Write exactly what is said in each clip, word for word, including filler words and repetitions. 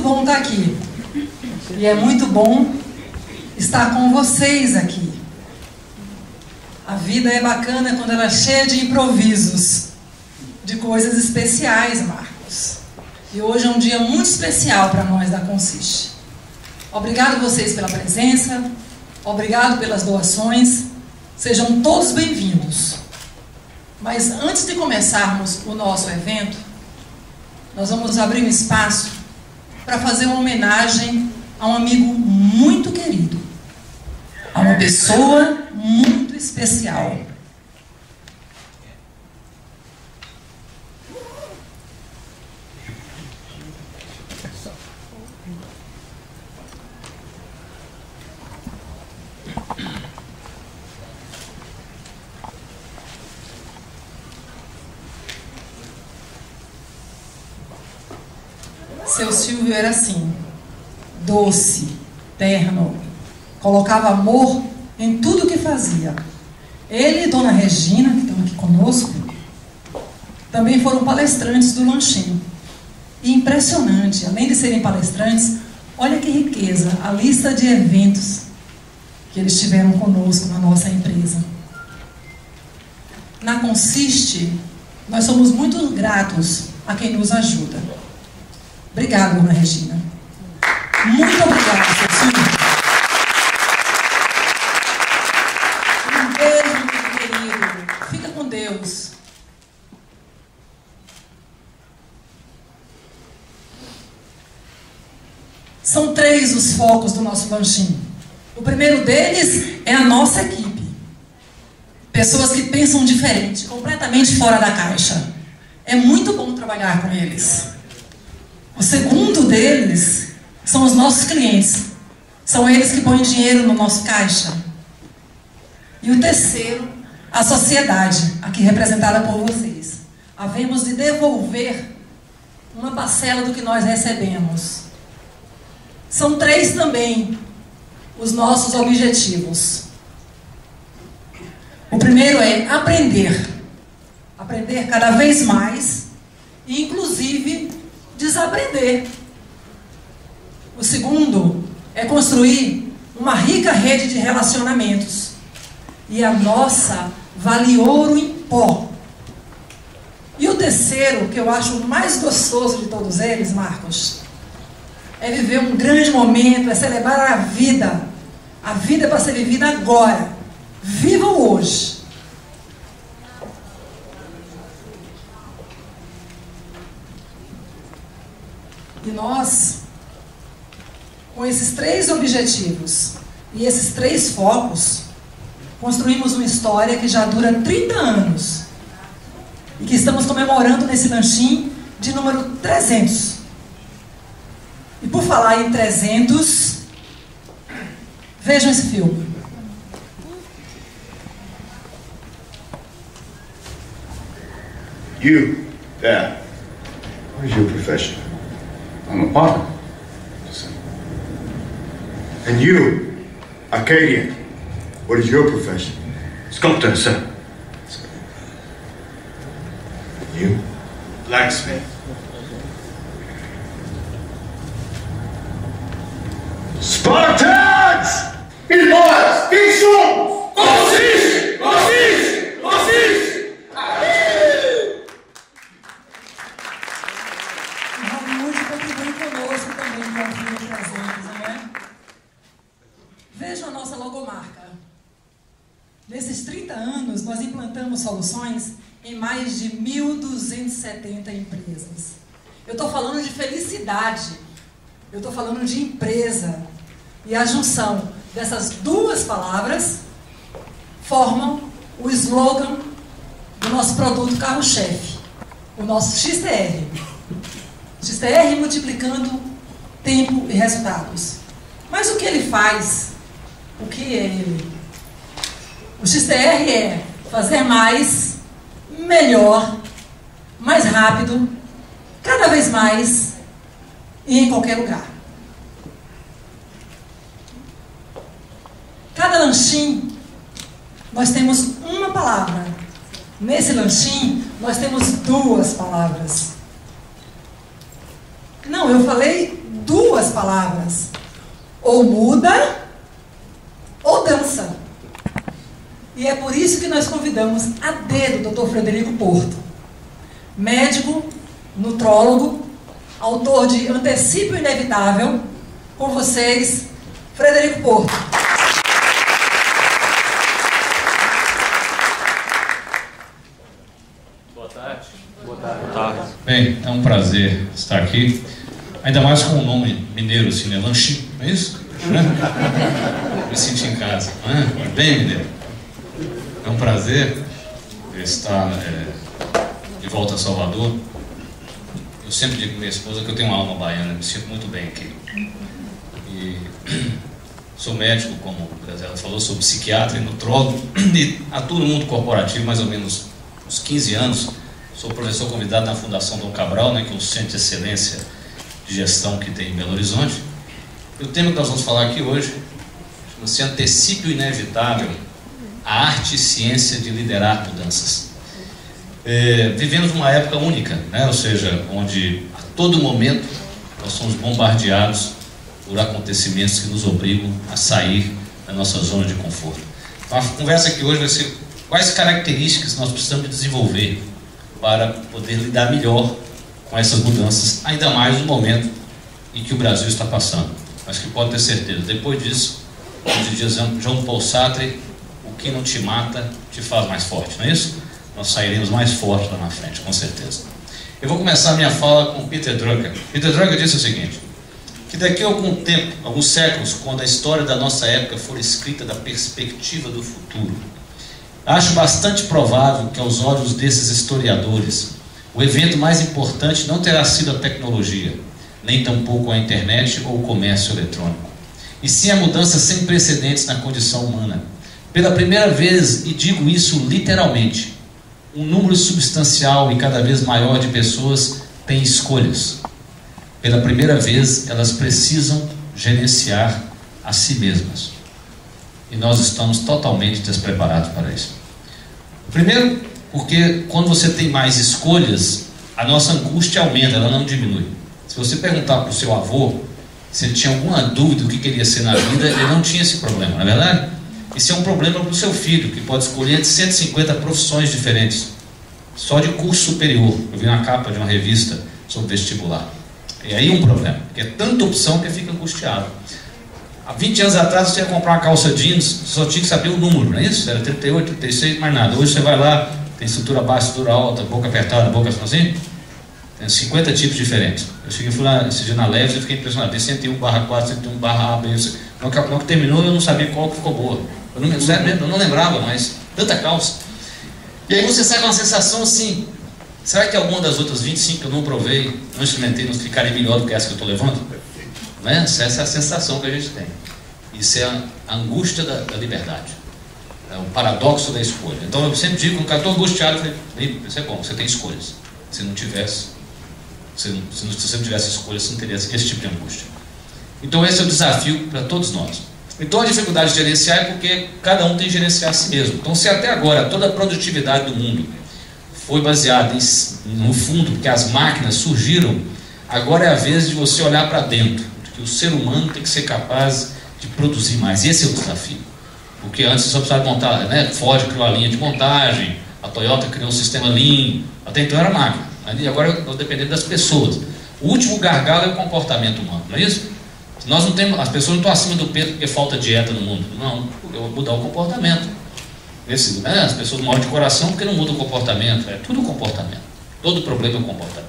bom estar aqui. E é muito bom estar com vocês aqui. A vida é bacana quando ela é cheia de improvisos, de coisas especiais, Marcos. E hoje é um dia muito especial para nós da Consiste. Obrigado vocês pela presença, obrigado pelas doações, sejam todos bem-vindos. Mas antes de começarmos o nosso evento, nós vamos abrir um espaço para fazer uma homenagem a um amigo muito querido, a uma pessoa muito especial. Seu Silvio era assim, doce, terno, colocava amor em tudo que fazia. Ele e Dona Regina, que estão aqui conosco, também foram palestrantes do Lanchinho. E impressionante, além de serem palestrantes, olha que riqueza, a lista de eventos que eles tiveram conosco na nossa empresa. Na Consiste, nós somos muito gratos a quem nos ajuda. Obrigada, Dona Regina. Muito obrigada, seu Silvio. Um beijo, muito querido. Fica com Deus. São três os focos do nosso lanchinho. O primeiro deles é a nossa equipe. Pessoas que pensam diferente, completamente fora da caixa. É muito bom trabalhar com eles. O segundo deles são os nossos clientes. São eles que põem dinheiro no nosso caixa. E o terceiro, a sociedade, aqui representada por vocês. Havemos de devolver uma parcela do que nós recebemos. São três também os nossos objetivos. O primeiro é aprender. Aprender cada vez mais e, inclusive, desaprender. O segundo é construir uma rica rede de relacionamentos. E a nossa vale ouro em pó. E o terceiro, que eu acho o mais gostoso de todos eles, Marcos, é viver um grande momento, é celebrar a vida. A vida é para ser vivida agora. Vivam hoje. E nós, com esses três objetivos e esses três focos, construímos uma história que já dura trinta anos e que estamos comemorando nesse lanchinho de número trezentos. E por falar em trezentos, vejam esse filme. You, there, what is your profession? I'm a partner. And you, Arcadian, what is your profession? Sculptor, sir. You? Blacksmith. Spartans! Embora! Quem somos? Consiste! Consiste! Consiste! Vejam a nossa logomarca. Nesses trinta anos, nós implantamos soluções em mais de mil duzentas e setenta empresas. Eu estou falando de felicidade, eu estou falando de empresa. E a junção dessas duas palavras formam o slogan do nosso produto carro-chefe, o nosso X T R. X T R multiplicando tempo e resultados. Mas o que ele faz? O que é ele? O X T R é fazer mais, melhor, mais rápido, cada vez mais e em qualquer lugar. Cada lanchinho, nós temos uma palavra. Nesse lanchinho, nós temos duas palavras. Não, eu falei duas duas palavras: ou muda ou dança. E é por isso que nós convidamos a dedo o doutor Frederico Porto, médico, nutrólogo, autor de Antecipe o Inevitável. Com vocês, Frederico Porto. Boa tarde. Boa tarde. Boa tarde. Bem, é um prazer estar aqui, ainda mais com o nome mineiro, assim, né? Lanche, não é isso? Me senti em casa, não é? Bem, mineiro. É um prazer estar é, de volta a Salvador. Eu sempre digo para minha esposa que eu tenho uma alma baiana, me sinto muito bem aqui. E sou médico, como o Grazela falou, sou psiquiatra e nutrólogo e atuo no mundo corporativo mais ou menos uns quinze anos. Sou professor convidado na Fundação Dom Cabral, né, que é um centro de excelência de gestão que tem em Belo Horizonte. E o tema que nós vamos falar aqui hoje chama-se Antecipe o Inevitável, a arte e ciência de liderar mudanças. É, vivemos uma época única, né? Ou seja, onde a todo momento nós somos bombardeados por acontecimentos que nos obrigam a sair da nossa zona de conforto. Então, a conversa aqui hoje vai ser quais características nós precisamos desenvolver para poder lidar melhor com essas mudanças, ainda mais no momento em que o Brasil está passando. Mas que pode ter certeza, depois disso, como dizia João Paul Sartre, o que não te mata te faz mais forte, não é isso? Nós sairemos mais fortes lá na frente, com certeza. Eu vou começar a minha fala com Peter Drucker. Peter Drucker disse o seguinte, que daqui a algum tempo, alguns séculos, quando a história da nossa época for escrita da perspectiva do futuro, acho bastante provável que aos olhos desses historiadores, o evento mais importante não terá sido a tecnologia, nem tampouco a internet ou o comércio eletrônico, e sim a mudança sem precedentes na condição humana. Pela primeira vez, e digo isso literalmente, um número substancial e cada vez maior de pessoas tem escolhas. Pela primeira vez, elas precisam gerenciar a si mesmas. E nós estamos totalmente despreparados para isso. Primeiro, porque quando você tem mais escolhas, a nossa angústia aumenta, ela não diminui. Se você perguntar para o seu avô se ele tinha alguma dúvida do que queria ser na vida, ele não tinha esse problema, não é verdade? Isso é um problema para o seu filho, que pode escolher entre cento e cinquenta profissões diferentes, só de curso superior. Eu vi na capa de uma revista sobre vestibular. E aí um problema, porque é tanta opção que fica angustiado. Há vinte anos atrás você ia comprar uma calça jeans, só tinha que saber o número, não é isso? Era trinta e oito, trinta e seis, mais nada. Hoje você vai lá, tem cintura baixa, cintura alta, boca apertada, boca assim, tem cinquenta tipos diferentes. Eu cheguei fui lá esse dia na Leves e fiquei impressionado. Tem cento e um barra quatro, cento e um barra A, B, C. Na hora que terminou eu não sabia qual que ficou boa. Eu não, sério mesmo, eu não lembrava, mas tanta calça. E aí você sai com uma sensação assim, será que alguma das outras vinte e cinco que eu não provei, não experimentei, não ficaria melhor do que essa que eu estou levando? Não é? Essa é a sensação que a gente tem. Isso é a angústia da, da liberdade. É o paradoxo da escolha. Então eu sempre digo, quando eu estou angustiado, eu falei, isso é bom, você tem escolhas. Se não tivesse, se, não, se você não tivesse escolhas, você não teria esse tipo de angústia. Então esse é o desafio para todos nós. Então a dificuldade de gerenciar é porque cada um tem que gerenciar a si mesmo. Então se até agora toda a produtividade do mundo foi baseada em, no fundo, porque as máquinas surgiram, agora é a vez de você olhar para dentro, que o ser humano tem que ser capaz de produzir mais. Esse é o desafio. Porque antes só precisava montar, né? Ford criou a linha de montagem, a Toyota criou um sistema Lean, até então era máquina. E agora nós dependemos das pessoas. O último gargalo é o comportamento humano, não é isso? Nós não temos, as pessoas não estão acima do peso porque falta dieta no mundo. Não, eu vou mudar o comportamento. Esse, né? As pessoas morrem de coração porque não mudam o comportamento. É tudo o comportamento. Todo problema é o comportamento.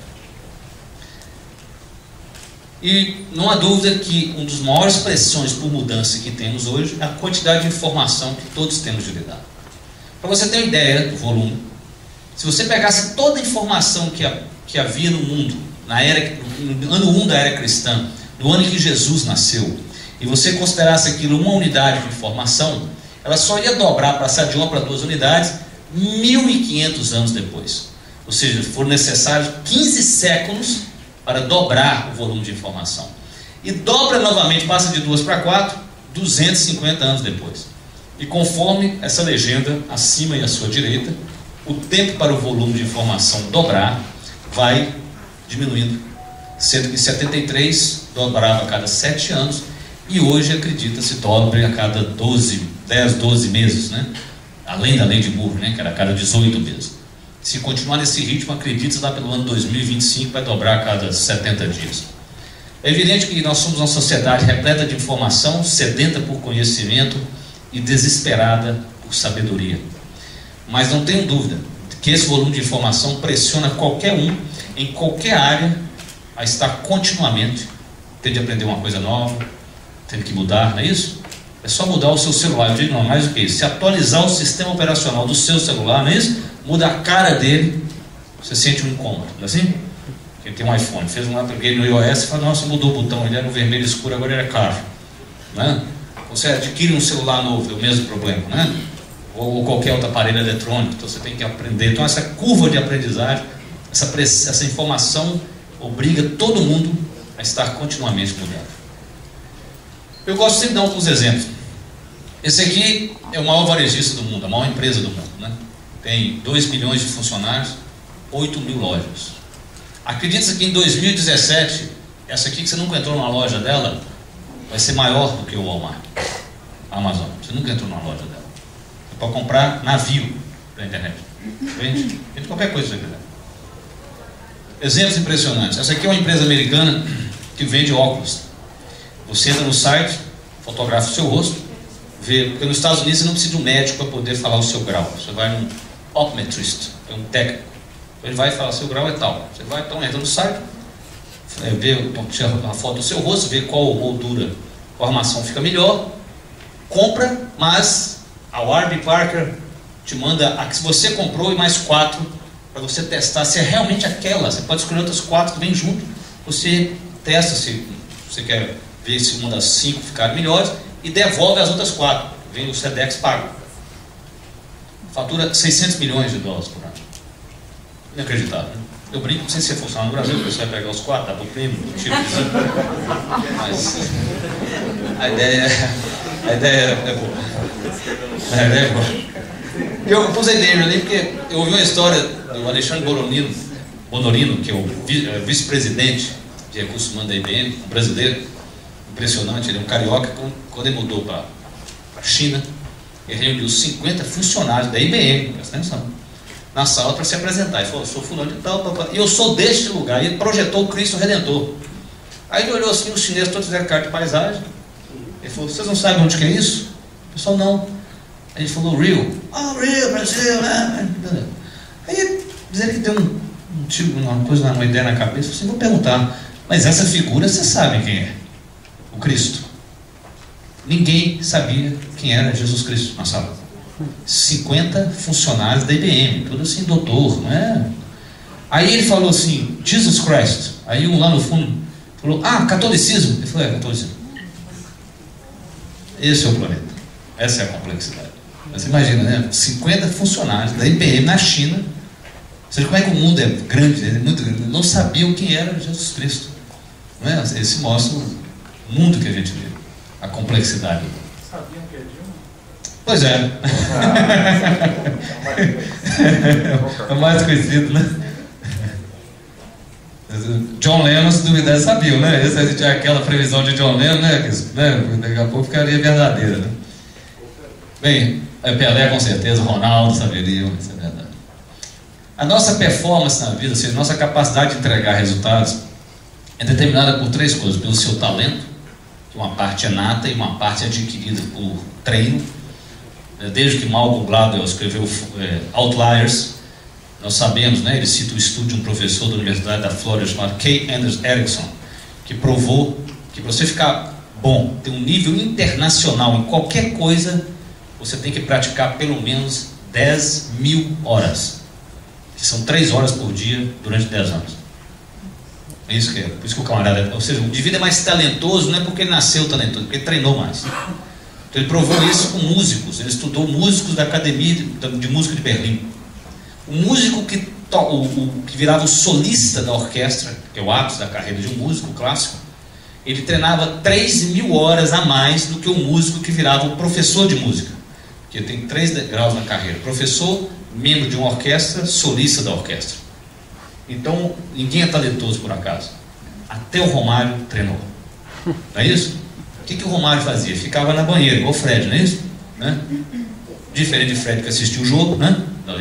E não há dúvida que uma das maiores pressões por mudança que temos hoje é a quantidade de informação que todos temos de lidar. Para você ter uma ideia do volume, se você pegasse toda a informação que, a, que havia no mundo, na era, no ano um da era cristã, no ano em que Jesus nasceu, e você considerasse aquilo uma unidade de informação, ela só ia dobrar, passar de uma para duas unidades, mil e quinhentos anos depois. Ou seja, foram necessários quinze séculos para dobrar o volume de informação. E dobra novamente, passa de duas para quatro, duzentos e cinquenta anos depois. E conforme essa legenda, acima e à sua direita, o tempo para o volume de informação dobrar vai diminuindo. Sendo que em setenta e três dobrava a cada sete anos, e hoje acredita-se dobre a cada doze, dez, doze meses, né? Além da lei de Moore, né? Que era a cada dezoito meses. Se continuar nesse ritmo, acredita-se lá pelo ano dois mil e vinte e cinco vai dobrar a cada setenta dias. É evidente que nós somos uma sociedade repleta de informação, sedenta por conhecimento e desesperada por sabedoria. Mas não tenho dúvida que esse volume de informação pressiona qualquer um, em qualquer área, a estar continuamente tendo de aprender uma coisa nova, tendo que mudar, não é isso? É só mudar o seu celular, eu digo não, mais do que isso. Se atualizar o sistema operacional do seu celular, não é isso? Muda a cara dele, você sente um incômodo, não é assim? Quem tem um iPhone, fez um upgrade no iOS e fala, nossa, mudou o botão, ele era no vermelho escuro, agora ele é claro, né? Você adquire um celular novo, é o mesmo problema, né? Ou, ou qualquer outro aparelho eletrônico, então você tem que aprender. Então essa curva de aprendizagem, essa, essa informação obriga todo mundo a estar continuamente mudando. Eu gosto sempre de dar alguns exemplos. Esse aqui é o maior varejista do mundo, a maior empresa do mundo, né? Tem dois milhões de funcionários, oito mil lojas. Acredita-se que em dois mil e dezessete, essa aqui que você nunca entrou numa loja dela, vai ser maior do que o Walmart, a Amazon. Você nunca entrou numa loja dela. Você pode comprar navio pela internet. Vende, vende qualquer coisa que você quiser. Exemplos impressionantes. Essa aqui é uma empresa americana que vende óculos. Você entra no site, fotografa o seu rosto, vê, porque nos Estados Unidos você não precisa de um médico para poder falar o seu grau. Você vai num optometrist, é um técnico. Ele vai falar, seu grau é tal. Você vai, então entra no site, é, vê, tira a foto do seu rosto, vê qual moldura, qual armação fica melhor, compra, mas a Warby Parker te manda a que você comprou e mais quatro para você testar se é realmente aquela. Você pode escolher outras quatro que vêm junto, você testa se você quer ver se uma das cinco ficar melhores e devolve as outras quatro. Vem o Sedex pago. Fatura seiscentos milhões de dólares por ano. Inacreditável, né? Eu brinco, não sei se funciona no Brasil, você vai pegar os quatro, dá para o prêmio, do tipo assim. Mas a ideia, a ideia é boa. A ideia é boa. Eu pus a ideia ali porque eu ouvi uma história do Alexandre Bonorino, Bonorino, que é o vice-presidente de recursos humanos da I B M, um brasileiro, impressionante, ele é um carioca. Quando ele mudou para a China, ele reuniu cinquenta funcionários da I B M, presta atenção, na sala para se apresentar. Ele falou, eu sou fulano de tal, papai, e eu sou deste lugar. E ele projetou o Cristo Redentor. Aí ele olhou assim, os chineses todos fizeram carta de paisagem. Ele falou, vocês não sabem onde que é isso? O pessoal, não. Aí ele falou, Rio. Ah, oh, Rio, Brasil, né? Aí ele que deu um, um tipo, uma coisa, uma ideia na cabeça. Assim, vou perguntar, mas essa figura vocês sabem quem é? O Cristo. Ninguém sabia quem era Jesus Cristo na sala. cinquenta funcionários da I B M, tudo assim, doutor, não é? Aí ele falou assim, Jesus Christ. Aí um lá no fundo falou, ah, catolicismo. Ele falou, é, catolicismo. Esse é o planeta. Essa é a complexidade. Você imagina, né? cinquenta funcionários da I B M na China. Você vê como é que o mundo é grande, é muito grande. Não sabiam quem era Jesus Cristo. Não é? Esse mostra o mundo que a gente vê, a complexidade. Sabiam que é Dilma? Pois é. É o mais conhecido, né? John Lennon, se duvidar, sabia, né? Esse, tinha aquela previsão de John Lennon, né? né? Daqui a pouco ficaria verdadeira, né? Bem, Pelé com certeza, Ronaldo saberia, isso é verdade. A nossa performance na vida, ou seja, a nossa capacidade de entregar resultados, é determinada por três coisas: pelo seu talento, que uma parte é nata e uma parte é adquirida por treino. Desde que Malcolm Gladwell escreveu é, Outliers, nós sabemos, né, ele cita o estudo de um professor da Universidade da Flórida chamado Kay Anders Erickson, que provou que para você ficar bom, ter um nível internacional em qualquer coisa, você tem que praticar pelo menos dez mil horas, que são três horas por dia durante dez anos. É isso que é, por isso que o camarada, ou seja, o indivíduo é mais talentoso, não é porque ele nasceu talentoso, porque ele treinou mais. Então ele provou isso com músicos, ele estudou músicos da Academia de, de Música de Berlim. O músico que, to, o, o, que virava o solista da orquestra, que é o ápice da carreira de um músico clássico, ele treinava três mil horas a mais do que o músico que virava o professor de música, que tem três graus na carreira: professor, membro de uma orquestra, solista da orquestra. Então ninguém é talentoso por acaso. Até o Romário treinou. Não é isso? O que, que o Romário fazia? Ficava na banheira, igual o Fred, não é isso? Né? Diferente de Fred que assistiu o jogo, né?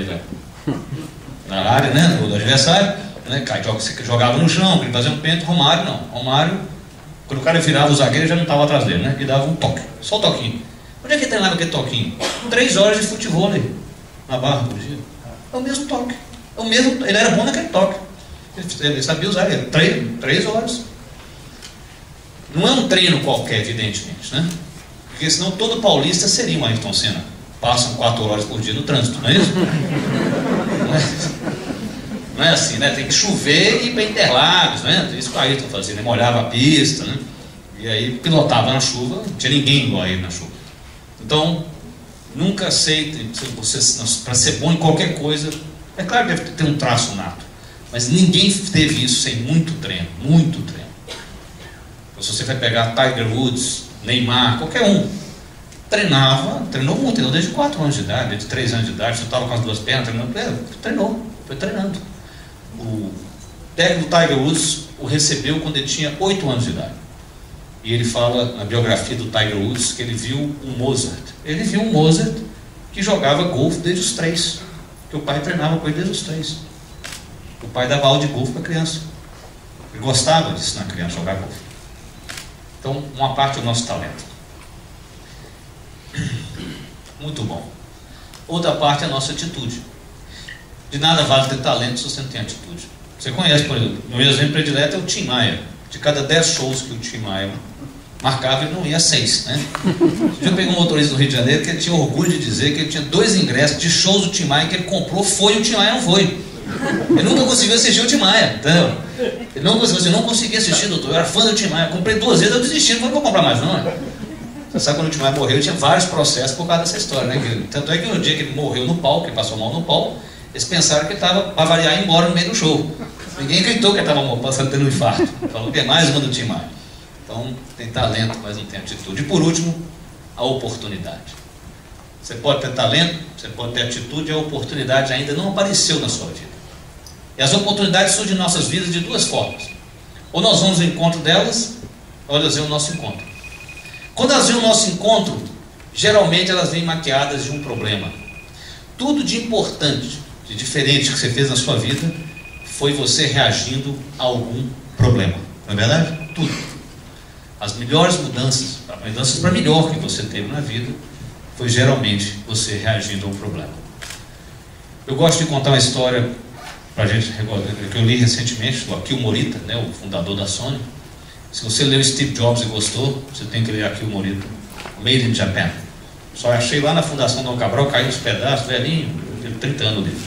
Na área, né? Do adversário, né? Jogava no chão, ele fazia um pênalti. Romário não. Romário, quando o cara virava o zagueiro, já não estava atrás dele, né? Ele dava um toque, só um toquinho. Onde é que ele treinava aquele toquinho? Três horas de futebol ali, na Barra por dia. É o mesmo toque. É o mesmo, ele era bom naquele toque. Ele sabia usar, ele treino, três horas. Não é um treino qualquer, evidentemente, né? Porque senão todo paulista seria um Ayrton Senna. Passam quatro horas por dia no trânsito, não é isso? Não é, não é assim, né? Tem que chover e ir para Interlagos, né? Isso que o Ayrton fazia, né? Molhava a pista, né? E aí pilotava na chuva, não tinha ninguém igual a ele na chuva. Então, nunca aceite, para ser bom em qualquer coisa, é claro que deve ter um traço nato, mas ninguém teve isso sem muito treino, muito treino. Então, se você vai pegar Tiger Woods, Neymar, qualquer um, treinava, treinou muito, treinou desde quatro anos de idade, desde três anos de idade, chutava com as duas pernas, treinou, treinou, foi treinando. O técnico do Tiger Woods o recebeu quando ele tinha oito anos de idade. E ele fala na biografia do Tiger Woods que ele viu um Mozart. Ele viu um Mozart que jogava golfe desde os três, que o pai treinava com ele desde os três. O pai dava aula de golfe para a criança. Ele gostava de ensinar a criança a jogar golfe. Então, uma parte do nosso talento. Muito bom. Outra parte é a nossa atitude. De nada vale ter talento se você não tem atitude. Você conhece, por exemplo, meu exemplo predileto é o Tim Maia. De cada dez shows que o Tim Maia marcava, ele não ia a seis, né? Eu peguei um motorista do Rio de Janeiro que ele tinha orgulho de dizer que ele tinha dois ingressos de shows do Tim Maia que ele comprou, foi e o Tim Maia não foi. Ele nunca conseguiu assistir o Tim Maia, entendeu? Ele não conseguiu, eu não conseguia assistir, doutor. Eu era fã do Tim Maia, comprei duas vezes, eu desisti, não vou comprar mais não. Você sabe, quando o Tim Maia morreu, ele tinha vários processos por causa dessa história, né? Tanto é que no dia que ele morreu no palco, ele passou mal no palco, eles pensaram que ele estava, para variar, embora no meio do show. Ninguém acreditou que ele estava passando tendo um infarto. Falou que é mais uma do Tim Maia. Então, tem talento, mas não tem atitude. E por último, a oportunidade. Você pode ter talento, você pode ter atitude, a oportunidade ainda não apareceu na sua vida. E as oportunidades surgem em nossas vidas de duas formas. Ou nós vamos ao encontro delas, ou elas vêm ao nosso encontro. Quando elas vêm ao nosso encontro, geralmente elas vêm maquiadas de um problema. Tudo de importante, de diferente que você fez na sua vida, foi você reagindo a algum problema. Não é verdade? Tudo. As melhores mudanças, as mudanças para melhor que você teve na vida, foi geralmente você reagindo a um problema. Eu gosto de contar uma história para a gente, que eu li recentemente, do Akio Morita, né, o fundador da Sony. Se você leu Steve Jobs e gostou, você tem que ler Akio Morita, Made in Japan. Só achei lá na Fundação Dom Cabral, caiu nos pedaços, velhinho, teve trinta anos ali.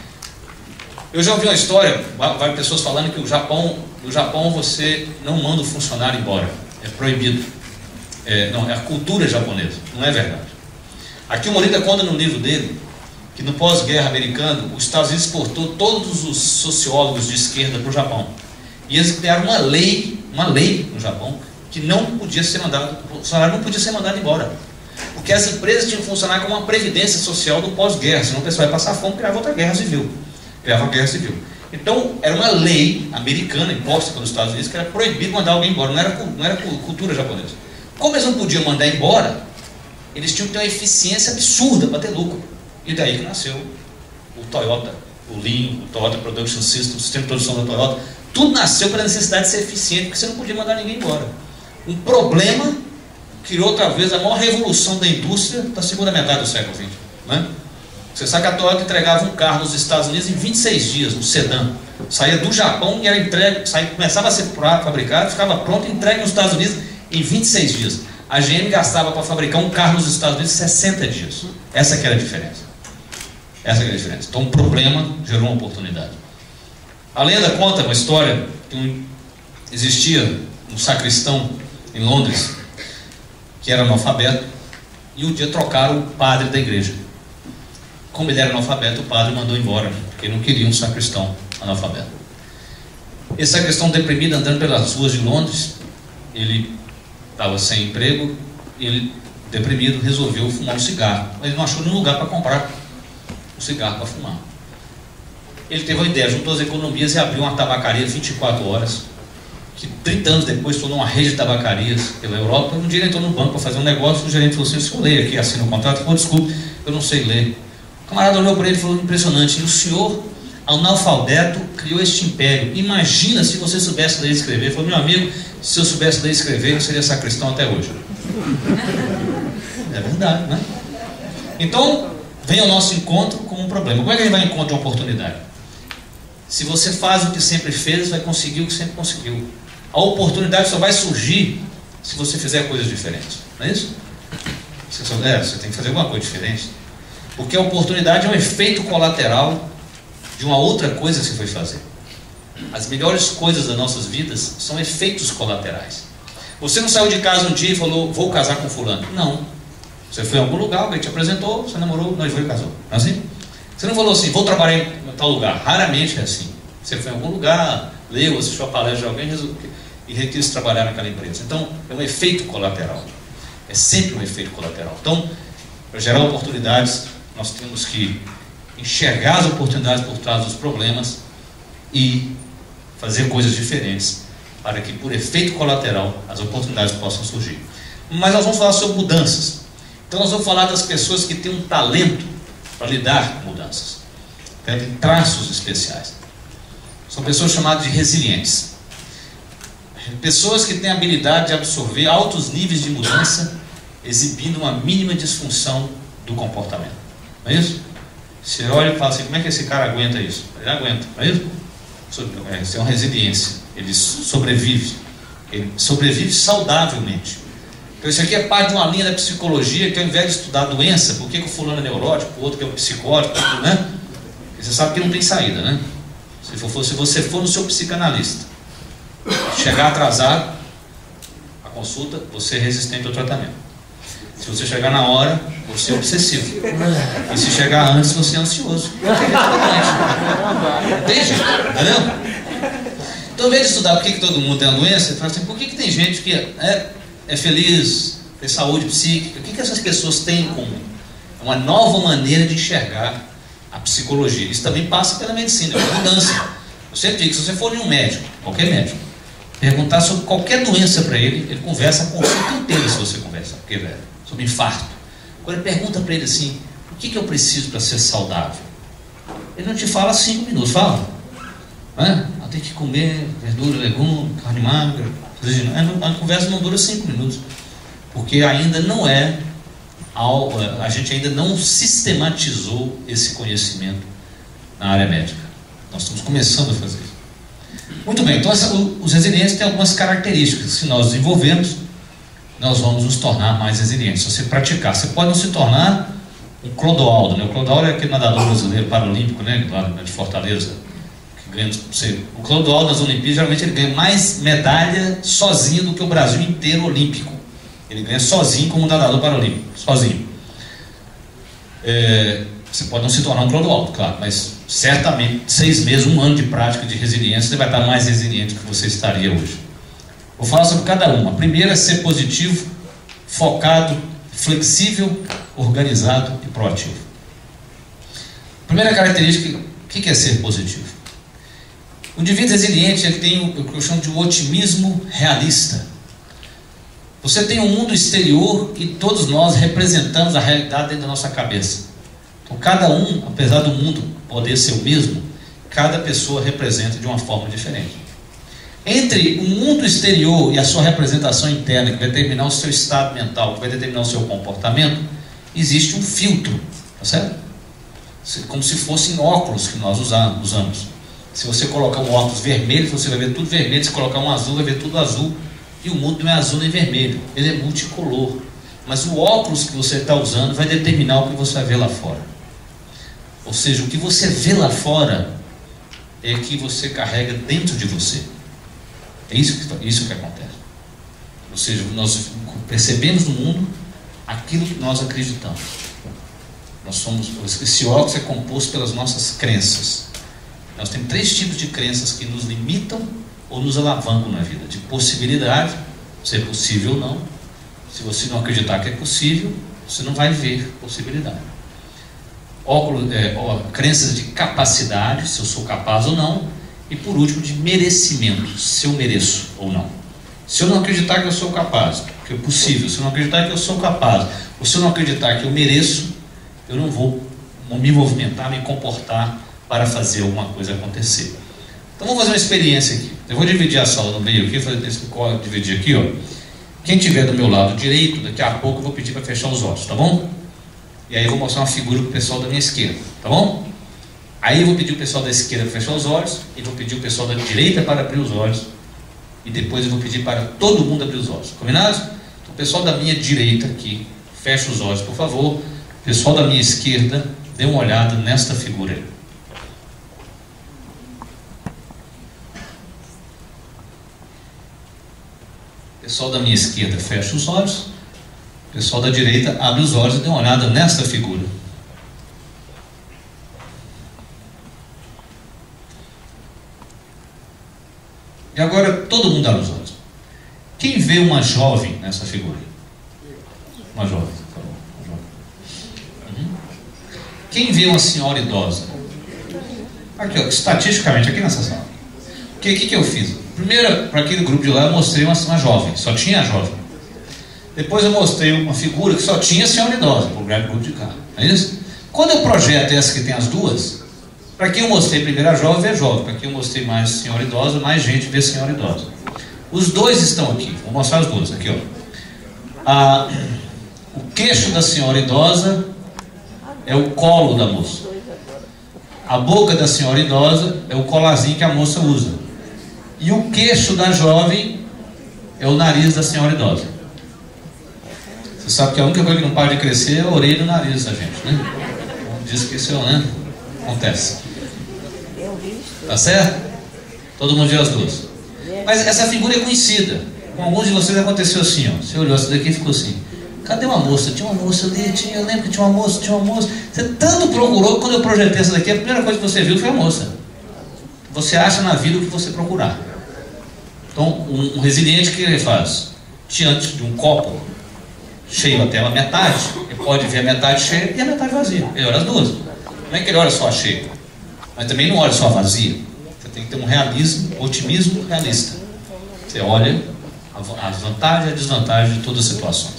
Eu já ouvi uma história, várias pessoas falando que o Japão, no Japão você não manda o funcionário embora, é proibido. É, não, é a cultura japonesa, não é verdade. Aqui o Morita conta no livro dele que no pós-guerra americano, os Estados Unidos exportou todos os sociólogos de esquerda para o Japão. E eles criaram uma lei, uma lei no Japão, que não podia ser mandado, o funcionário não podia ser mandado embora. Porque as empresas tinham que funcionar como uma previdência social do pós-guerra, senão o pessoal ia passar fome e criava outra guerra civil. Criava uma guerra civil. Então, era uma lei americana, imposta pelos Estados Unidos, que era proibido mandar alguém embora, não era, não era cultura japonesa. Como eles não podiam mandar embora, eles tinham que ter uma eficiência absurda para ter lucro. E daí que nasceu o Toyota, o Lean, o Toyota Production System, o sistema de produção da Toyota. Tudo nasceu pela necessidade de ser eficiente, porque você não podia mandar ninguém embora. Um problema criou outra vez a maior revolução da indústria da segunda metade do século vinte. Né? Você sabe que a Toyota entregava um carro nos Estados Unidos em vinte e seis dias, um sedã. Saía do Japão e era entregue, saía, começava a ser fabricado, ficava pronto e entregue nos Estados Unidos em vinte e seis dias. A G M gastava para fabricar um carro nos Estados Unidos sessenta dias. Essa que era a diferença. Essa que era a diferença. Então um problema gerou uma oportunidade. A lenda conta uma história que um, existia um sacristão em Londres que era analfabeto e um dia trocaram o padre da igreja. Como ele era analfabeto, o padre mandou embora, né? Porque não queria um sacristão analfabeto. Esse sacristão deprimido andando pelas ruas de Londres, ele estava sem emprego, e ele, deprimido, resolveu fumar um cigarro. Mas ele não achou nenhum lugar para comprar um cigarro para fumar. Ele teve uma ideia, juntou as economias e abriu uma tabacaria vinte e quatro horas que trinta anos depois tornou uma rede de tabacarias pela Europa. Um dia ele entrou no banco para fazer um negócio, o gerente falou assim: o senhor lê aqui, assina o contrato? Ele falou: desculpe, eu não sei ler. O camarada olhou para ele e falou: impressionante, e o senhor, analfabeto, criou este império. Imagina se você soubesse ler e escrever. Ele falou: meu amigo, se eu soubesse ler e escrever, eu seria sacristão até hoje. É verdade, né? Então, vem ao nosso encontro com um problema. Como é que a gente vai ao encontro de uma oportunidade? Se você faz o que sempre fez, vai conseguir o que sempre conseguiu. A oportunidade só vai surgir se você fizer coisas diferentes. Não é isso? Você, só, é, você tem que fazer alguma coisa diferente. Porque a oportunidade é um efeito colateral de uma outra coisa que você foi fazer. As melhores coisas das nossas vidas são efeitos colaterais. Você não saiu de casa um dia e falou: vou casar com fulano. Não. Você foi em algum lugar, alguém te apresentou, você namorou, noivou e casou. Não é assim? Você não falou assim: vou trabalhar em tal lugar. Raramente é assim. Você foi em algum lugar, leu, assistiu a palestra de alguém e quis trabalhar naquela empresa. Então, é um efeito colateral. É sempre um efeito colateral. Então, para gerar oportunidades, nós temos que enxergar as oportunidades por trás dos problemas e fazer coisas diferentes para que, por efeito colateral, as oportunidades possam surgir. Mas nós vamos falar sobre mudanças. Então nós vamos falar das pessoas que têm um talento para lidar com mudanças, têm traços especiais. São pessoas chamadas de resilientes. Pessoas que têm a habilidade de absorver altos níveis de mudança, exibindo uma mínima disfunção do comportamento. Não é isso? Você olha e fala assim: como é que esse cara aguenta isso? Ele aguenta, não é isso? Isso é uma resiliência. Ele sobrevive. Ele sobrevive saudavelmente. Então isso aqui é parte de uma linha da psicologia que, ao invés de estudar a doença, por que, que o fulano é neurótico, o outro que é um psicótico, né? Você sabe que não tem saída, né? Se, for, se você for no seu psicanalista, chegar atrasado a consulta, você é resistente ao tratamento. Se você chegar na hora, você é obsessivo. E se chegar antes, você é ansioso. Entende? Entendeu? Então, ao invés de estudar por que, que todo mundo tem a doença, você fala assim: por que, que tem gente que é, é feliz, tem saúde psíquica? O que, que essas pessoas têm em comum? É uma nova maneira de enxergar a psicologia. Isso também passa pela medicina, é uma mudança. Eu sempre digo que se você for em um médico, qualquer médico, perguntar sobre qualquer doença para ele, ele conversa a consulta inteira se você conversa, porque, velho, sobre infarto. Agora pergunta para ele assim: o que, que eu preciso para ser saudável? Ele não te fala cinco minutos, fala. Né? Tem que comer verdura, legume, carne magra. A conversa não dura cinco minutos, porque ainda não é, a gente ainda não sistematizou esse conhecimento na área médica. Nós estamos começando a fazer isso. Muito bem, então essa, os resilientes têm algumas características. Se nós desenvolvemos, nós vamos nos tornar mais resilientes. Se você praticar, você pode não se tornar um Clodoaldo, né? O Clodoaldo é aquele nadador brasileiro paralímpico, né? Lá de Fortaleza. O Clodoaldo nas Olimpíadas, geralmente ele ganha mais medalha sozinho do que o Brasil inteiro olímpico. Ele ganha sozinho como nadador paralímpico, sozinho. É, você pode não se tornar um Clodoaldo, claro, mas certamente seis meses, um ano de prática de resiliência, você vai estar mais resiliente do que você estaria hoje. Vou falar sobre cada uma. A primeira é ser positivo, focado, flexível, organizado e proativo. Primeira característica: o que é ser positivo? O indivíduo resiliente, ele tem o que eu chamo de um otimismo realista. Você tem um mundo exterior e todos nós representamos a realidade dentro da nossa cabeça. Então cada um, apesar do mundo poder ser o mesmo, cada pessoa representa de uma forma diferente. Entre o mundo exterior e a sua representação interna, que vai determinar o seu estado mental, que vai determinar o seu comportamento, existe um filtro, tá certo? Como se fossem óculos que nós usamos. Se você colocar um óculos vermelho, você vai ver tudo vermelho. Se colocar um azul, vai ver tudo azul. E o mundo não é azul nem vermelho, ele é multicolor. Mas o óculos que você está usando vai determinar o que você vai ver lá fora. Ou seja, o que você vê lá fora é que você carrega dentro de você. É isso que, isso que acontece. Ou seja, nós percebemos no mundo aquilo que nós acreditamos. Nós somos, esse óculos é composto pelas nossas crenças. Nós temos três tipos de crenças que nos limitam ou nos alavancam na vida. De possibilidade, se é possível ou não. Se você não acreditar que é possível, você não vai ver possibilidade. Óculos, é, ó, crenças de capacidade, se eu sou capaz ou não. E por último, de merecimento, se eu mereço ou não. Se eu não acreditar que eu sou capaz, que é possível, se eu não acreditar que eu sou capaz, ou se eu não acreditar que eu mereço, eu não vou me movimentar, me comportar para fazer alguma coisa acontecer. Então vamos fazer uma experiência aqui. Eu vou dividir a sala no meio aqui, fazer esse dividir aqui, ó. Quem tiver do meu lado direito, daqui a pouco eu vou pedir para fechar os olhos, tá bom? E aí eu vou mostrar uma figura para o pessoal da minha esquerda, tá bom? Aí eu vou pedir o pessoal da esquerda para fechar os olhos, e vou pedir o pessoal da direita para abrir os olhos, e depois eu vou pedir para todo mundo abrir os olhos, combinado? Então, o pessoal da minha direita aqui, fecha os olhos, por favor. O pessoal da minha esquerda, dê uma olhada nesta figura aí. O pessoal da minha esquerda fecha os olhos, o pessoal da direita abre os olhos e dê uma olhada nesta figura. E agora todo mundo abre os olhos. Quem vê uma jovem nessa figura? Uma jovem, tá bom, uma jovem. Uhum. Quem vê uma senhora idosa? Aqui, ó, estatisticamente, aqui nessa sala. O que, que, que eu fiz? Primeiro, para aquele grupo de lá, eu mostrei uma, uma jovem, só tinha a jovem. Depois eu mostrei uma figura que só tinha a senhora idosa, para o grupo de cá. É isso? Quando eu projeto essa que tem as duas, para quem eu mostrei primeiro a jovem, vê a jovem. Para quem eu mostrei mais senhora idosa, mais gente vê senhora idosa. Os dois estão aqui. Vou mostrar as duas. Aqui, ó. A, o queixo da senhora idosa é o colo da moça. A boca da senhora idosa é o colarzinho que a moça usa. E o queixo da jovem é o nariz da senhora idosa. Você sabe que a única coisa que não para de crescer é a orelha e o nariz da gente, né? Diz que isso, né? Acontece. Tá certo? Todo mundo viu as duas. Mas essa figura é conhecida. Com alguns de vocês aconteceu assim, ó. Você olhou essa daqui e ficou assim: cadê uma moça? Tinha uma moça ali, tinha, eu lembro que tinha uma moça, tinha uma moça. Você tanto procurou que quando eu projetei essa daqui, a primeira coisa que você viu foi a moça. Você acha na vida o que você procurar. Então, um, um resiliente, o que ele faz? Diante de um copo cheio até a metade, ele pode ver a metade cheia e a metade vazia. Ele olha as duas. Não é que ele olha só a cheia, mas também não olha só a vazia. Você tem que ter um realismo, um otimismo realista. Você olha as vantagens e a desvantagem de todas as situações.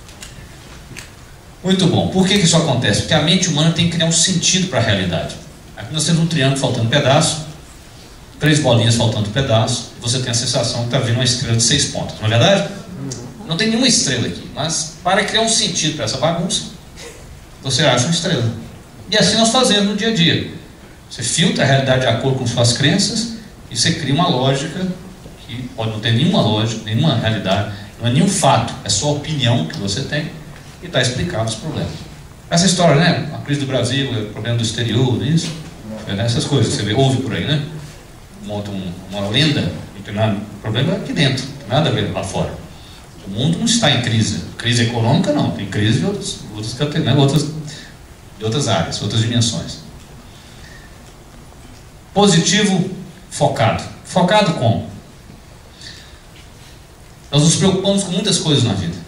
Muito bom. Por que que isso acontece? Porque a mente humana tem que criar um sentido para a realidade. Aqui nós temos um triângulo faltando um pedaço, três bolinhas faltando um pedaço, e você tem a sensação que está vindo uma estrela de seis pontas. Não é verdade? Não tem nenhuma estrela aqui, mas para criar um sentido para essa bagunça, você acha uma estrela. E assim nós fazemos no dia a dia. Você filtra a realidade de acordo com suas crenças e você cria uma lógica que pode não ter nenhuma lógica, nenhuma realidade, não é nenhum fato, é só a opinião que você tem e está explicado os problemas. Essa história, né? A crise do Brasil, o problema do exterior, não é isso? É, né? Essas coisas que você vê, ouve por aí, né? Monta um, uma lenda, não tem nada, o problema é aqui dentro, não tem nada a ver lá fora. O mundo não está em crise. Crise econômica não, tem crise de outras, outras, né? outras, de outras áreas, outras dimensões. Positivo, focado. Focado como? Nós nos preocupamos com muitas coisas na vida.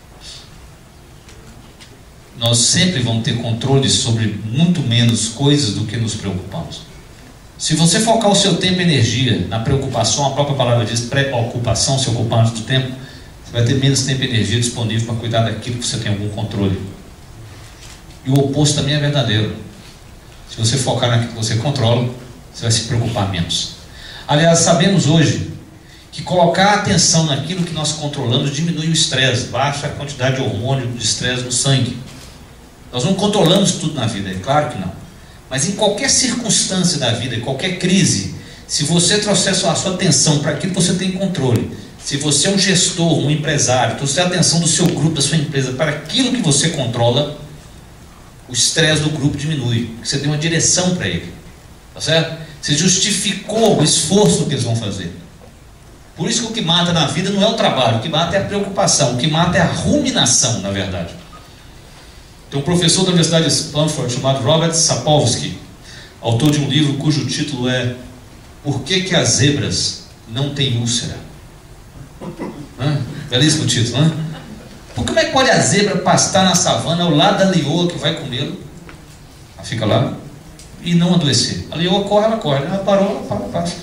Nós sempre vamos ter controle sobre muito menos coisas do que nos preocupamos. Se você focar o seu tempo e energia na preocupação, a própria palavra diz preocupação, se ocupar antes do tempo, você vai ter menos tempo e energia disponível para cuidar daquilo que você tem algum controle. E o oposto também é verdadeiro. Se você focar naquilo que você controla, você vai se preocupar menos. Aliás, sabemos hoje que colocar atenção naquilo que nós controlamos diminui o estresse, baixa a quantidade de hormônio de estresse no sangue. Nós não controlamos tudo na vida, é claro que não. Mas em qualquer circunstância da vida, em qualquer crise, se você trouxer a sua atenção para aquilo que você tem controle, se você é um gestor, um empresário, trouxer a atenção do seu grupo, da sua empresa, para aquilo que você controla, o estresse do grupo diminui, porque você deu uma direção para ele, tá certo? Você justificou o esforço que eles vão fazer. Por isso que o que mata na vida não é o trabalho, o que mata é a preocupação, o que mata é a ruminação, na verdade. Tem um professor da Universidade de Stanford chamado Robert Sapolsky, autor de um livro cujo título é Por que que as zebras não têm úlcera? Hã? Belíssimo título, né? Por como é que pode a zebra pastar na savana ao lado da leoa que vai comê-lo? Ela fica lá, e não adoecer. Ali ou corre, ela corre. Ela parou, ela para, passa.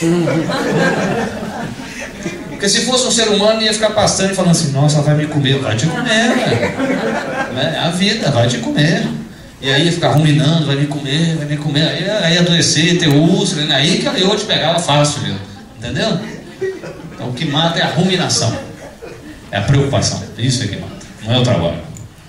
Porque se fosse um ser humano, ia ficar passando e falando assim, nossa, ela vai me comer. Vai te comer, né? É a vida, vai te comer. E aí ia ficar ruminando, vai me comer, vai me comer. Aí, aí adoecer, ter úlcera, né? Aí que eu te pegava fácil, viu? Entendeu? Então o que mata é a ruminação. É a preocupação. Isso é que mata. Não é o trabalho.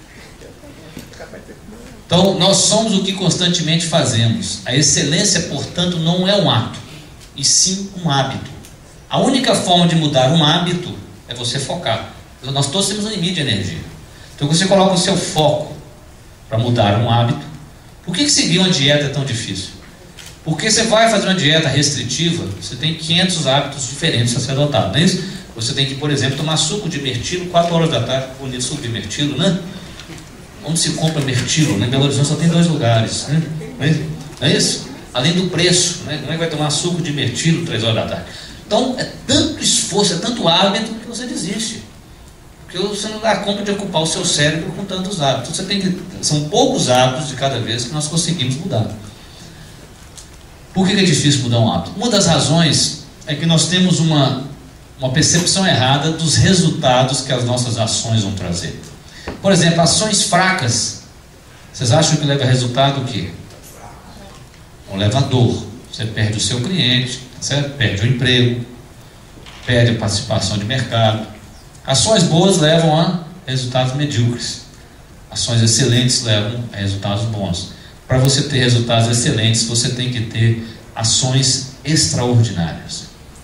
Então nós somos o que constantemente fazemos. A excelência, portanto, não é um ato, e sim um hábito. A única forma de mudar um hábito é você focar. Nós todos temos um limite de energia. Então você coloca o seu foco para mudar um hábito. Por que que seguir uma dieta é tão difícil? Porque você vai fazer uma dieta restritiva, você tem quinhentos hábitos diferentes a ser adotado, não é isso? Você tem que, por exemplo, tomar suco de mirtilo quatro horas da tarde. Bonito suco de mirtilo, né? Onde se compra mirtilo? Né? Em Belo Horizonte só tem dois lugares, né? Não é isso? Além do preço, né? Como é que vai tomar suco de mirtilo três horas da tarde? Então é tanto esforço, é tanto hábito que você desiste. Porque você não dá conta de ocupar o seu cérebro com tantos hábitos. Você tem que, são poucos hábitos de cada vez que nós conseguimos mudar. Por que é difícil mudar um hábito? Uma das razões é que nós temos uma, uma percepção errada dos resultados que as nossas ações vão trazer. Por exemplo, ações fracas, vocês acham que leva a resultado o quê? Não leva a dor. Você perde o seu cliente, certo? Perde o emprego, perde a participação de mercado. Ações boas levam a resultados medíocres. Ações excelentes levam a resultados bons. Para você ter resultados excelentes, você tem que ter ações extraordinárias.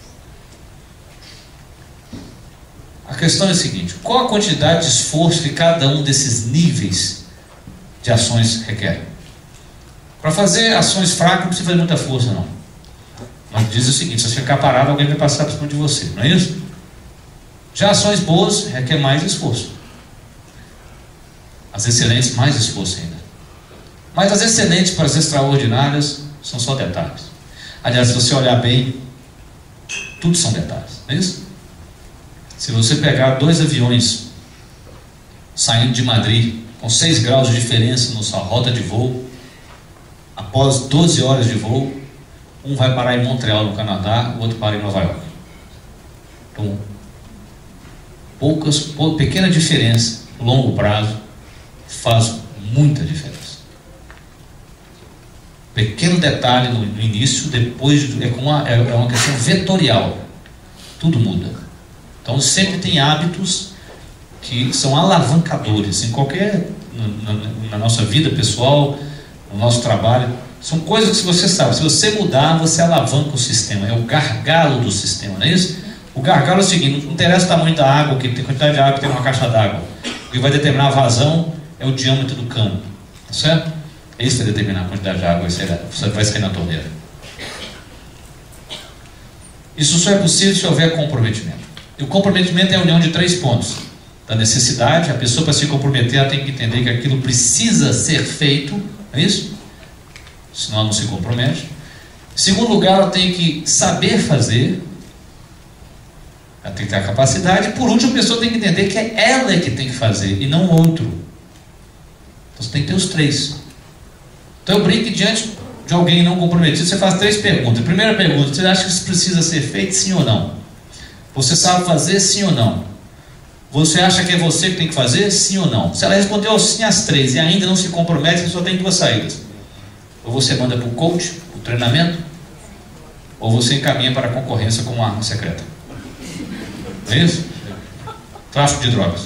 A questão é a seguinte: qual a quantidade de esforço que cada um desses níveis de ações requer? Para fazer ações fracas não precisa fazer muita força, não. Mas diz o seguinte: se você ficar parado, alguém vai passar por cima de você, não é isso? Já ações boas requer mais esforço. As excelentes, mais esforço ainda. Mas as excelentes para as extraordinárias são só detalhes. Aliás, se você olhar bem, tudo são detalhes, não é isso? Se você pegar dois aviões saindo de Madrid com seis graus de diferença na sua rota de voo, após doze horas de voo, um vai parar em Montreal, no Canadá, o outro para em Nova York. Então, poucas, pou, pequena diferença, longo prazo, faz muita diferença. Pequeno detalhe no, no início, depois é, com uma, é, é uma questão vetorial. Tudo muda. Então sempre tem hábitos que são alavancadores em qualquer, na, na, na nossa vida pessoal, no nosso trabalho. São coisas que, se você sabe, se você mudar, você alavanca o sistema. É o gargalo do sistema, não é isso? O gargalo é o seguinte: não interessa o tamanho da água, que tem quantidade de água que tem uma caixa d'água. O que vai determinar a vazão é o diâmetro do cano, tá certo? É isso que vai determinar a quantidade de água que você vai sair na torneira. Isso só é possível se houver comprometimento. E o comprometimento é a união de três pontos: da necessidade. A pessoa, para se comprometer, ela tem que entender que aquilo precisa ser feito, é isso? Senão ela não se compromete. Em segundo lugar, ela tem que saber fazer. Ela tem que ter a capacidade. E por último, a pessoa tem que entender que é ela que tem que fazer e não o outro. Então você tem que ter os três. Então eu brinco que diante de alguém não comprometido, você faz três perguntas. Primeira pergunta: você acha que isso precisa ser feito, sim ou não? Você sabe fazer, sim ou não? Você acha que é você que tem que fazer, sim ou não? Se ela respondeu sim às três e ainda não se compromete, você só tem duas saídas. Ou você manda para o coach, o treinamento, ou você encaminha para a concorrência como uma arma secreta. É isso? Tráfico de drogas.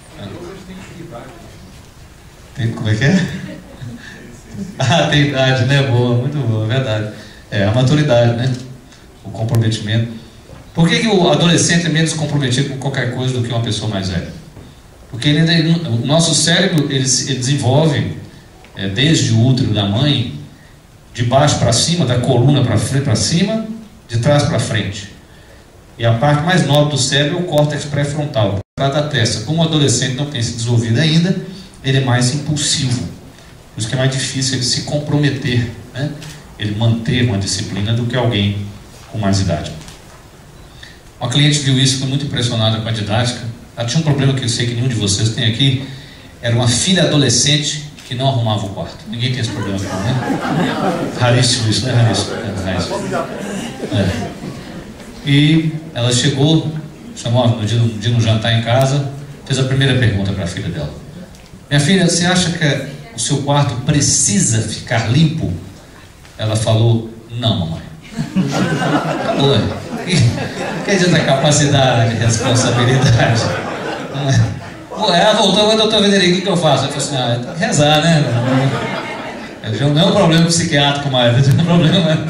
Tem, como é que é? Ah, tem idade, né? Boa, muito boa, verdade. É, a maturidade, né? O comprometimento. Por que que o adolescente é menos comprometido com qualquer coisa do que uma pessoa mais velha? Porque ele, ele, o nosso cérebro ele, ele desenvolve é, desde o útero da mãe, de baixo para cima, da coluna para cima, de trás para frente. E a parte mais nobre do cérebro é o córtex pré-frontal, para da testa. Como o adolescente não tem se desenvolvido ainda, ele é mais impulsivo. Por isso que é mais difícil ele se comprometer, né? Ele manter uma disciplina do que alguém com mais idade. Uma cliente viu isso, foi muito impressionada com a didática. Ela tinha um problema que eu sei que nenhum de vocês tem aqui. Era uma filha adolescente que não arrumava o quarto. Ninguém tem esse problema aqui, né? Raríssimo isso, né? Raríssimo. É, raríssimo. É. E ela chegou, chamou no dia, no dia no jantar em casa, fez a primeira pergunta para a filha dela. Minha filha, você acha que o seu quarto precisa ficar limpo? Ela falou, não, mamãe. Acabou. Que adianta a capacidade, responsabilidade? Ela voltou, mas doutor Federico, o que, que eu faço? Eu falei assim, ah, rezar, né? Não é um problema psiquiátrico mais, é um problema,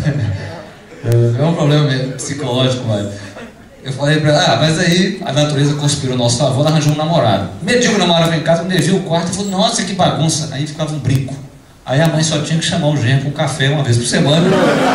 é um problema psicológico mais. Eu falei pra ela, ah, mas aí a natureza conspirou a nosso favor, ela arranjou um namorado. Mediu que o namorado veio em casa, me viu o quarto e falou, nossa, que bagunça. Aí ficava um brinco. Aí a mãe só tinha que chamar o genro com um café uma vez por semana.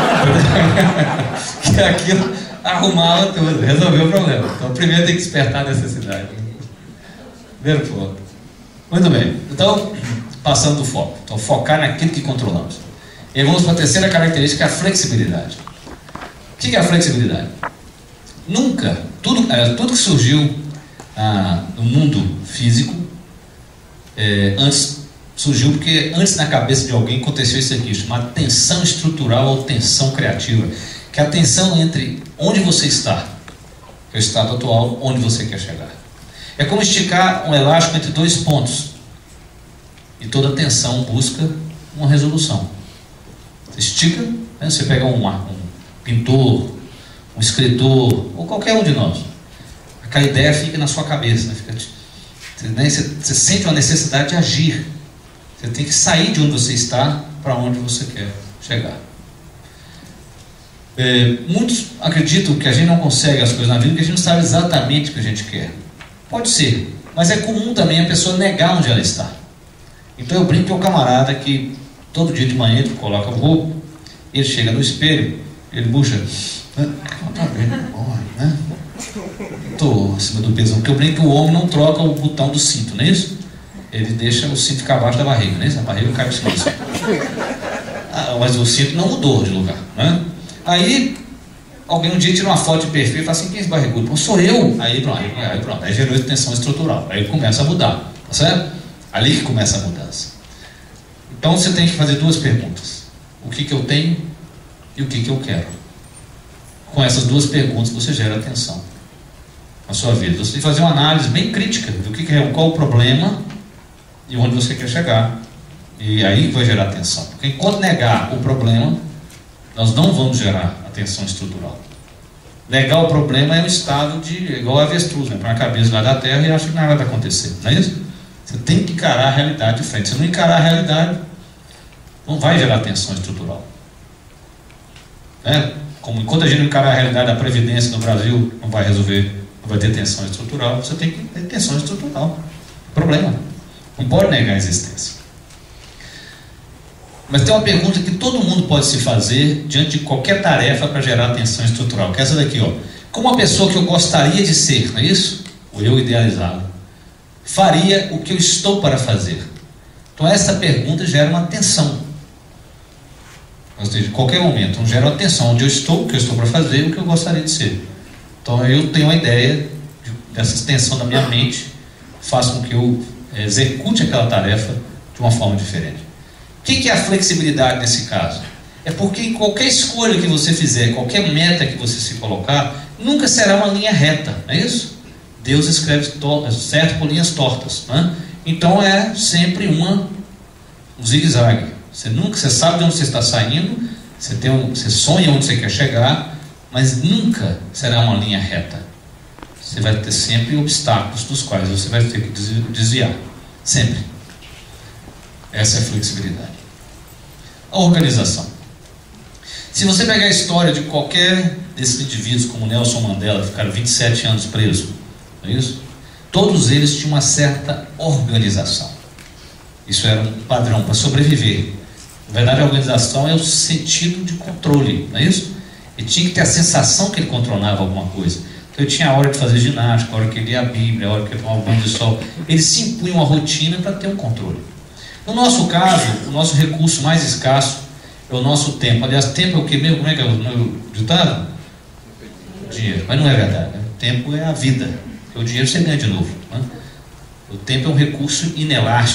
Que aquilo arrumava tudo, resolveu o problema. Então primeiro tem que despertar a necessidade. Primeiro ponto. Muito bem. Então, passando do foco. Então, focar naquilo que controlamos. E vamos para a terceira característica, a flexibilidade. O que é a flexibilidade? Nunca, tudo, é, tudo que surgiu ah, no mundo físico, é, antes surgiu porque antes na cabeça de alguém aconteceu isso aqui, chamado tensão estrutural ou tensão criativa, que é a tensão entre onde você está, que é o estado atual, onde você quer chegar. É como esticar um elástico entre dois pontos, e toda tensão busca uma resolução. Você estica, né? Você pega um, um pintor, um escritor, ou qualquer um de nós, aquela ideia fica na sua cabeça, né? Fica, né? Você, você sente uma necessidade de agir. Você tem que sair de onde você está para onde você quer chegar. É, muitos acreditam que a gente não consegue as coisas na vida porque a gente não sabe exatamente o que a gente quer. Pode ser, mas é comum também a pessoa negar onde ela está. Então eu brinco que é o camarada que todo dia de manhã ele coloca o roupa, ele chega no espelho, ele puxa, ah, tá bem, bom, né? Tô acima do peso, porque eu brinco que o homem não troca o botão do cinto, não é isso? Ele deixa o cinto ficar abaixo da barriga, né? A barriga cai no cinto. Ah, mas o cinto não mudou de lugar, né? Aí, alguém um dia tira uma foto de perfil e fala assim, quem é esse barrigudo? Pô, sou eu! Aí pronto, aí, aí, pronto, aí gerou tensão estrutural. Aí começa a mudar, tá certo? Ali que começa a mudança. Então você tem que fazer duas perguntas. O que que eu tenho e o que que eu quero? Com essas duas perguntas você gera atenção na sua vida. Você tem que fazer uma análise bem crítica do que que é, qual o problema e onde você quer chegar. E aí vai gerar atenção. Porque enquanto negar o problema, nós não vamos gerar atenção estrutural. Negar o problema é um estado de, igual a avestruz, né? Põe a cabeça lá da terra e acha que nada vai acontecer, não é isso? Você tem que encarar a realidade de frente. Se não encarar a realidade, não vai gerar tensão estrutural. É? Como enquanto a gente não encarar a realidade da previdência no Brasil, não vai resolver, não vai ter tensão estrutural. Você tem que ter tensão estrutural. Problema. Não pode negar a existência. Mas tem uma pergunta que todo mundo pode se fazer diante de qualquer tarefa para gerar tensão estrutural, que é essa daqui, ó. Como a pessoa que eu gostaria de ser, não é isso? O eu idealizado, faria o que eu estou para fazer. Então essa pergunta gera uma tensão. Ou seja, em qualquer momento, então, gera uma tensão. Onde eu estou, o que eu estou para fazer, o que eu gostaria de ser. Então eu tenho a ideia de, dessa tensão na minha mente, faz com que eu execute aquela tarefa de uma forma diferente. O que é a flexibilidade nesse caso? É porque em qualquer escolha que você fizer, qualquer meta que você se colocar, nunca será uma linha reta, não é isso? Deus escreve certo por linhas tortas, né? Então é sempre uma, um zigue-zague. Você nunca, você sabe de onde você está saindo, você, tem um, você sonha onde você quer chegar, mas nunca será uma linha reta. Você vai ter sempre obstáculos dos quais você vai ter que desviar, sempre. Essa é a flexibilidade. A organização. Se você pegar a história de qualquer desses indivíduos, como Nelson Mandela, que ficaram vinte e sete anos presos, não é isso? Todos eles tinham uma certa organização. Isso era um padrão para sobreviver. Na verdade, a organização é o sentido de controle, não é isso? Ele tinha que ter a sensação que ele controlava alguma coisa. Então, ele tinha a hora de fazer ginástica, a hora que ele lia a Bíblia, a hora que ele tomava banho de sol. Ele se impunha uma rotina para ter um controle. No nosso caso, o nosso recurso mais escasso é o nosso tempo. Aliás, tempo é o que mesmo? Como é que é o meu ditado? Dinheiro. Mas não é verdade, né? O tempo é a vida. Porque o dinheiro você ganha de novo, né? O tempo é um recurso inelástico.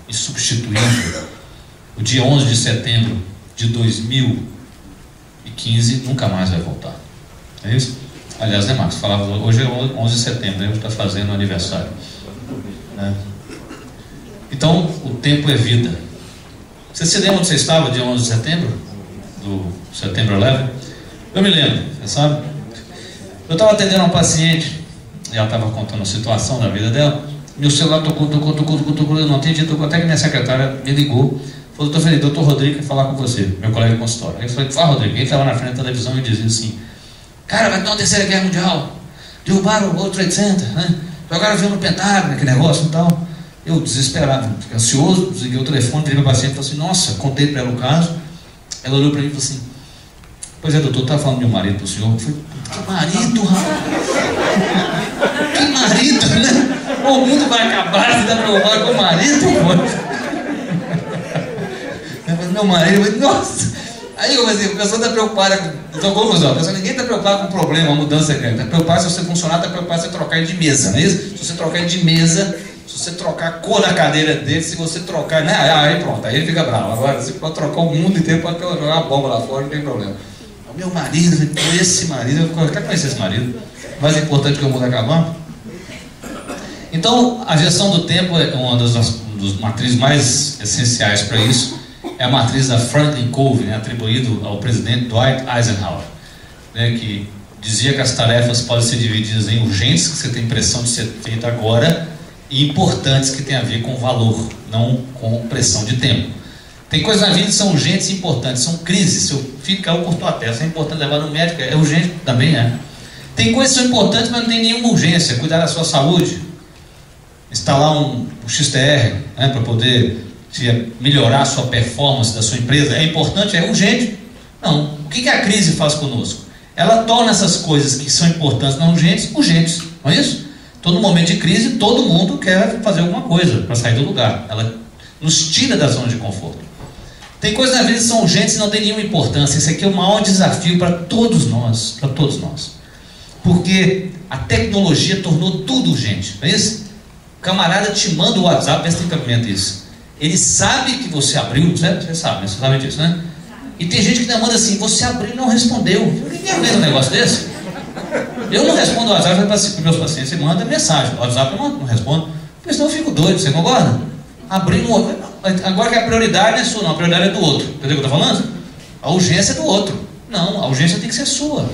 insubstituível. O dia onze de setembro de dois mil e quinze nunca mais vai voltar. É isso? Aliás, né, Marcos? Falava, hoje é onze de setembro, ele está fazendo aniversário. Né? Então, o tempo é vida. Você se lembra onde você estava dia onze de setembro? Do Setembro onze? Eu me lembro, você sabe? Eu estava atendendo uma paciente, e ela estava contando a situação da vida dela. Meu celular tocou, tocou, tocou, tocou, tocou, eu não atendi, tocou, até que minha secretária me ligou. Falou, doutor Felipe, doutor Rodrigo quer falar com você, meu colega de consultório. Aí eu falei, fala, Rodrigo. Ele estava na frente da televisão e dizia assim: cara, vai ter uma terceira guerra mundial, derrubaram o World Trade Center, né? Jogaram avião no Pentágono, aquele negócio e tal. Eu, desesperado, ansioso, desliguei o telefone, virei para a paciente e falei assim: nossa, contei para ela o caso. Ela olhou para mim e falou assim: pois é, doutor, estava falando do meu marido para o senhor. Eu falei: que marido, rapaz? Que marido, né? O mundo vai acabar, você está preocupado com o marido, pô? Meu marido, eu falei, nossa. Aí eu falei, a pessoa está preocupada com. Então, confusão, a pessoa, ninguém está preocupado com o problema, a mudança é grande. Está preocupado se você funcionar, está preocupado se você trocar ele de mesa, não é isso? Se você trocar ele de mesa, se você trocar a cor da cadeira dele, se você trocar. Né? Aí pronto, aí ele fica bravo. Agora, você pode trocar o mundo inteiro, pode jogar uma bomba lá fora, não tem problema. O meu marido, esse marido, eu quero conhecer esse marido. Mais importante que o mundo acabar. Então, a gestão do tempo é uma das, das matrizes mais essenciais para isso. É a matriz da Franklin Covey, né, atribuído ao presidente Dwight Eisenhower, né, que dizia que as tarefas podem ser divididas em urgentes, que você tem pressão de ser feita agora, e importantes, que tem a ver com valor, não com pressão de tempo. Tem coisas na vida que são urgentes e importantes, são crises. Se eu ficar, eu corto a testa, é importante levar no médico, é urgente, também é. Tem coisas que são importantes, mas não tem nenhuma urgência. Cuidar da sua saúde, instalar um, um X T R, né, para poder melhorar a sua performance da sua empresa, é importante, é urgente? Não. O que a crise faz conosco? Ela torna essas coisas que são importantes, não urgentes, urgentes, não é isso? Todo momento de crise, todo mundo quer fazer alguma coisa para sair do lugar. Ela nos tira da zona de conforto. Tem coisas na vida que são urgentes e não tem nenhuma importância. Esse aqui é o maior desafio para todos nós, para todos nós. Porque a tecnologia tornou tudo urgente, não é isso? O camarada te manda o WhatsApp, pensa em cabimento isso. Ele sabe que você abriu, certo? Você sabe, você sabe disso, né? E tem gente que ainda manda assim: você abriu e não respondeu. Ninguém aguenta um negócio desse. Eu não respondo o WhatsApp para os meus pacientes, você manda mensagem. O WhatsApp eu não, não respondo, porque senão eu fico doido, você concorda? Abrir no outro. Agora que a prioridade não é sua, não, a prioridade é do outro. Entendeu o que eu estou falando? A urgência é do outro. Não, a urgência tem que ser sua.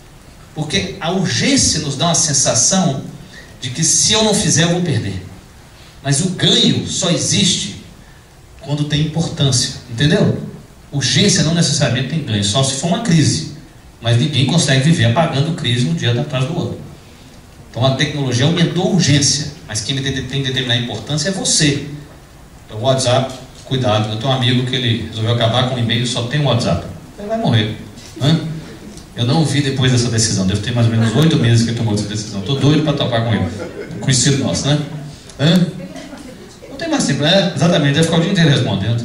Porque a urgência nos dá uma sensação de que se eu não fizer, eu vou perder. Mas o ganho só existe quando tem importância, entendeu? Urgência não necessariamente tem ganho, só se for uma crise. Mas ninguém consegue viver apagando crise um dia atrás do outro. Então a tecnologia aumentou a urgência, mas quem tem que determinar a importância é você. Então o WhatsApp, cuidado, eu tenho um amigo que ele resolveu acabar com o e-mail, só tem o WhatsApp. Ele vai morrer. Hã? Eu não vi depois dessa decisão, deve ter mais ou menos oito meses que ele tomou essa decisão. Estou doido para topar com ele. Conhecido nosso, né? Hã? Tem mais tempo, é, exatamente, deve ficar o dia inteiro respondendo.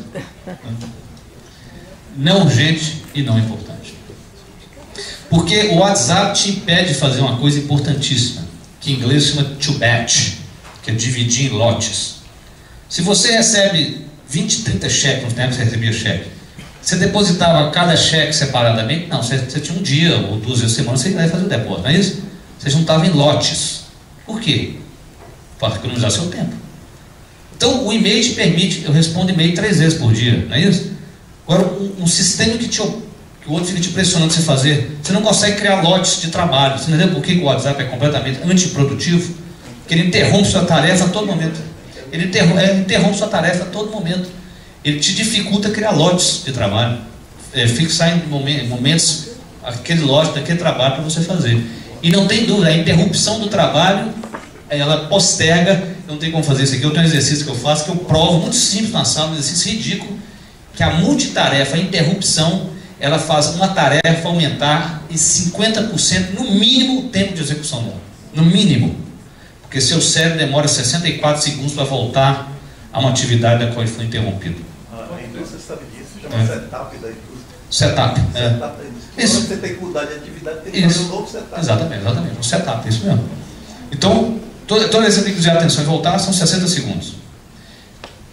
Não urgente e não importante. Porque o WhatsApp te impede de fazer uma coisa importantíssima, que em inglês se chama to batch, que é dividir em lotes. Se você recebe vinte, trinta cheques, no tempo você recebia cheque, você depositava cada cheque separadamente? Não, você, você tinha um dia ou duas vezes por semana, você ia fazer o depósito, não é isso? Você juntava em lotes. Por quê? Para economizar seu tempo. Então o e-mail te permite, eu respondo e-mail três vezes por dia, não é isso? Agora, um, um sistema que, te, que o outro fica te pressionando para você fazer, você não consegue criar lotes de trabalho. Você entendeu por que o WhatsApp é completamente antiprodutivo? Porque ele interrompe sua tarefa a todo momento. Ele interrompe, ele interrompe sua tarefa a todo momento. Ele te dificulta criar lotes de trabalho, é, fixar em momentos aquele lote daquele trabalho para você fazer. E não tem dúvida, a interrupção do trabalho, ela posterga. Não tem como fazer isso aqui. Eu tenho um exercício que eu faço, que eu provo, muito simples na sala, um exercício ridículo, que a multitarefa, a interrupção, ela faz uma tarefa aumentar em cinquenta por cento, no mínimo, o tempo de execução dela. No mínimo. Porque seu cérebro demora sessenta e quatro segundos para voltar a uma atividade da qual ele foi interrompido. Ah, a indústria sabe disso, chama é. setup da indústria. Setup. É. Setup é isso. Quando você tem que mudar de atividade, tem que isso. fazer um novo setup. Exatamente, exatamente. Um setup, isso mesmo. Então, toda, toda vez que você tem que usar a atenção e voltar, são sessenta segundos.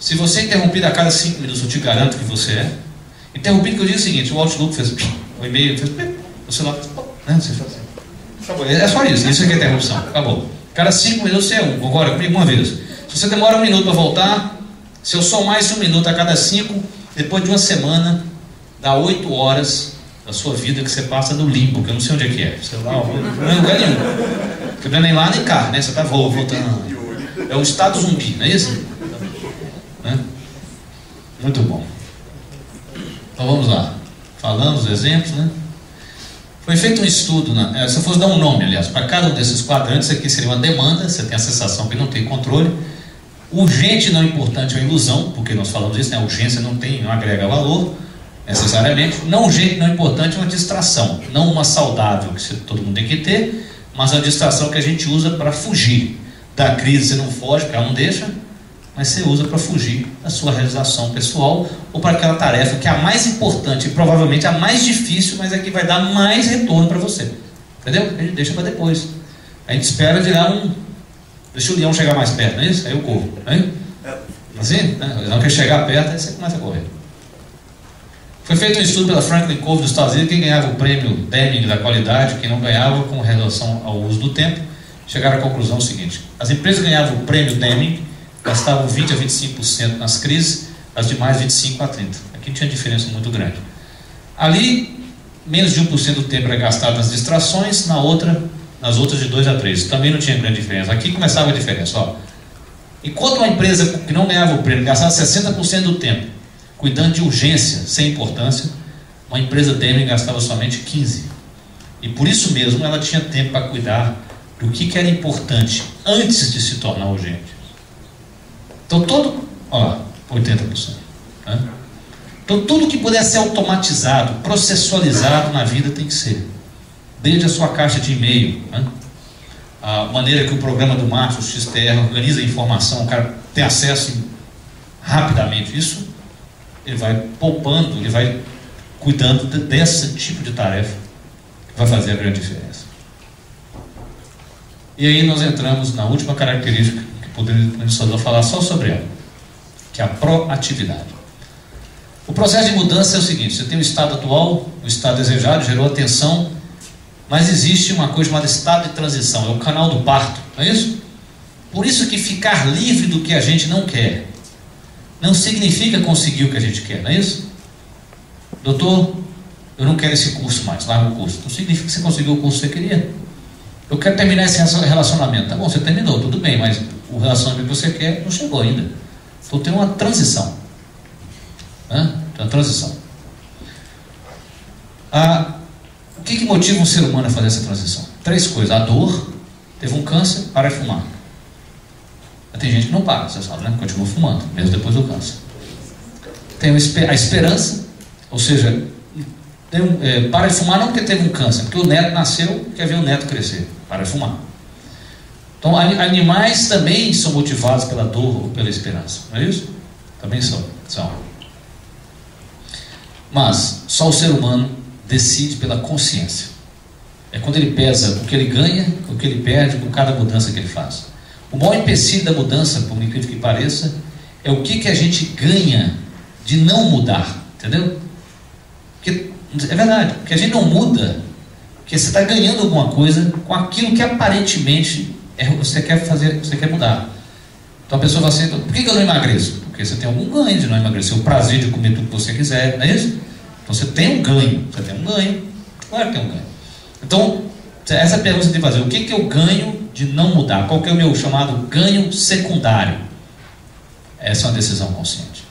Se você é interrompido a cada cinco minutos, eu te garanto que você é. Interrompido que eu digo o seguinte, o Outlook fez, o e-mail fez, o celular, né? Você faz assim. Acabou. É só isso, isso aqui é interrupção, acabou. Cada cinco minutos você é um, agora comigo uma vez. Se você demora um minuto para voltar, se eu somar mais um minuto a cada cinco, depois de uma semana, dá oito horas da sua vida que você passa no limbo, que eu não sei onde é que é. Sei lá, não é lugar nenhum. Porque não é nem lá nem cá, né? Você está voltando. É o estado zumbi, não é isso? Né? Muito bom. Então vamos lá. Falamos os exemplos, né? Foi feito um estudo, né? Se eu fosse dar um nome, aliás, para cada um desses quadrantes, aqui seria uma demanda, você tem a sensação que não tem controle. Urgente não importante é uma ilusão, porque nós falamos isso, né? A urgência não tem, não agrega valor, necessariamente. Não urgente não importante é uma distração, não uma saudável, que todo mundo tem que ter, mas uma distração que a gente usa para fugir da crise. Você não foge, porque ela não deixa, mas você usa para fugir da sua realização pessoal ou para aquela tarefa que é a mais importante e provavelmente a mais difícil, mas é que vai dar mais retorno para você. Entendeu? A gente deixa para depois. A gente espera virar um... Deixa o leão chegar mais perto, não é isso? Aí eu corro. Né? Assim? Né? O leão quer chegar perto, aí você começa a correr. Foi feito um estudo pela Franklin Covey dos Estados Unidos, quem ganhava o prêmio Deming da qualidade, quem não ganhava com relação ao uso do tempo, chegaram à conclusão seguinte: as empresas ganhavam o prêmio Deming, gastavam vinte a vinte e cinco por cento nas crises, as demais vinte e cinco a trinta por cento. Aqui tinha diferença muito grande. Ali, menos de um por cento do tempo era gastado nas distrações, na outra, nas outras de dois a três por cento. Também não tinha grande diferença. Aqui começava a diferença. Ó. Enquanto uma empresa que não ganhava o prêmio gastava sessenta por cento do tempo cuidando de urgência, sem importância, uma empresa Deming gastava somente quinze por cento. E por isso mesmo ela tinha tempo para cuidar do que, que era importante antes de se tornar urgente. Então todo, olha lá, oitenta por cento. Né? Então tudo que puder ser automatizado, processualizado na vida tem que ser. Desde a sua caixa de e-mail, né? A maneira que o programa do Márcio, o X T R, organiza a informação, o cara tem acesso rapidamente. Isso ele vai poupando, ele vai cuidando de, desse tipo de tarefa que vai fazer a grande diferença. E aí nós entramos na última característica que poderíamos falar só sobre ela, que é a proatividade. O processo de mudança é o seguinte: você tem o estado atual, o estado desejado, gerou atenção, mas existe uma coisa chamada estado de transição, é o canal do parto, não é isso? Por isso que ficar livre do que a gente não quer não significa conseguir o que a gente quer, não é isso? Doutor, eu não quero esse curso mais, larga o curso. Não significa que você conseguiu o curso que você queria. Eu quero terminar esse relacionamento. Tá bom, você terminou, tudo bem, mas o relacionamento que você quer não chegou ainda. Então tem uma transição. Né? Tem uma transição. Ah, o que, que motiva um ser humano a fazer essa transição? Três coisas: a dor, teve um câncer, para de fumar. Tem gente que não para, você sabe, né? Continua fumando, mesmo depois do câncer. Tem a esperança, ou seja, tem um, é, para de fumar não porque teve um câncer, porque o neto nasceu e quer ver o neto crescer. Para de fumar. Então, animais também são motivados pela dor ou pela esperança, não é isso? Também são. são. Mas só o ser humano decide pela consciência. É quando ele pesa o que ele ganha, o que ele perde com cada mudança que ele faz. O maior empecilho da mudança, por incrível que pareça, é o que, que a gente ganha de não mudar, entendeu? Porque, é verdade, porque a gente não muda, porque você está ganhando alguma coisa com aquilo que aparentemente é, você quer fazer, você quer mudar. Então a pessoa fala assim: por que, que eu não emagreço? Porque você tem algum ganho de não emagrecer, o prazer de comer tudo que você quiser, não é isso? Então você tem um ganho, você tem um ganho, claro que tem um ganho. Então, essa pergunta que você tem que fazer: o que, que eu ganho de não mudar? Qual que é o meu chamado ganho secundário? Essa é uma decisão consciente.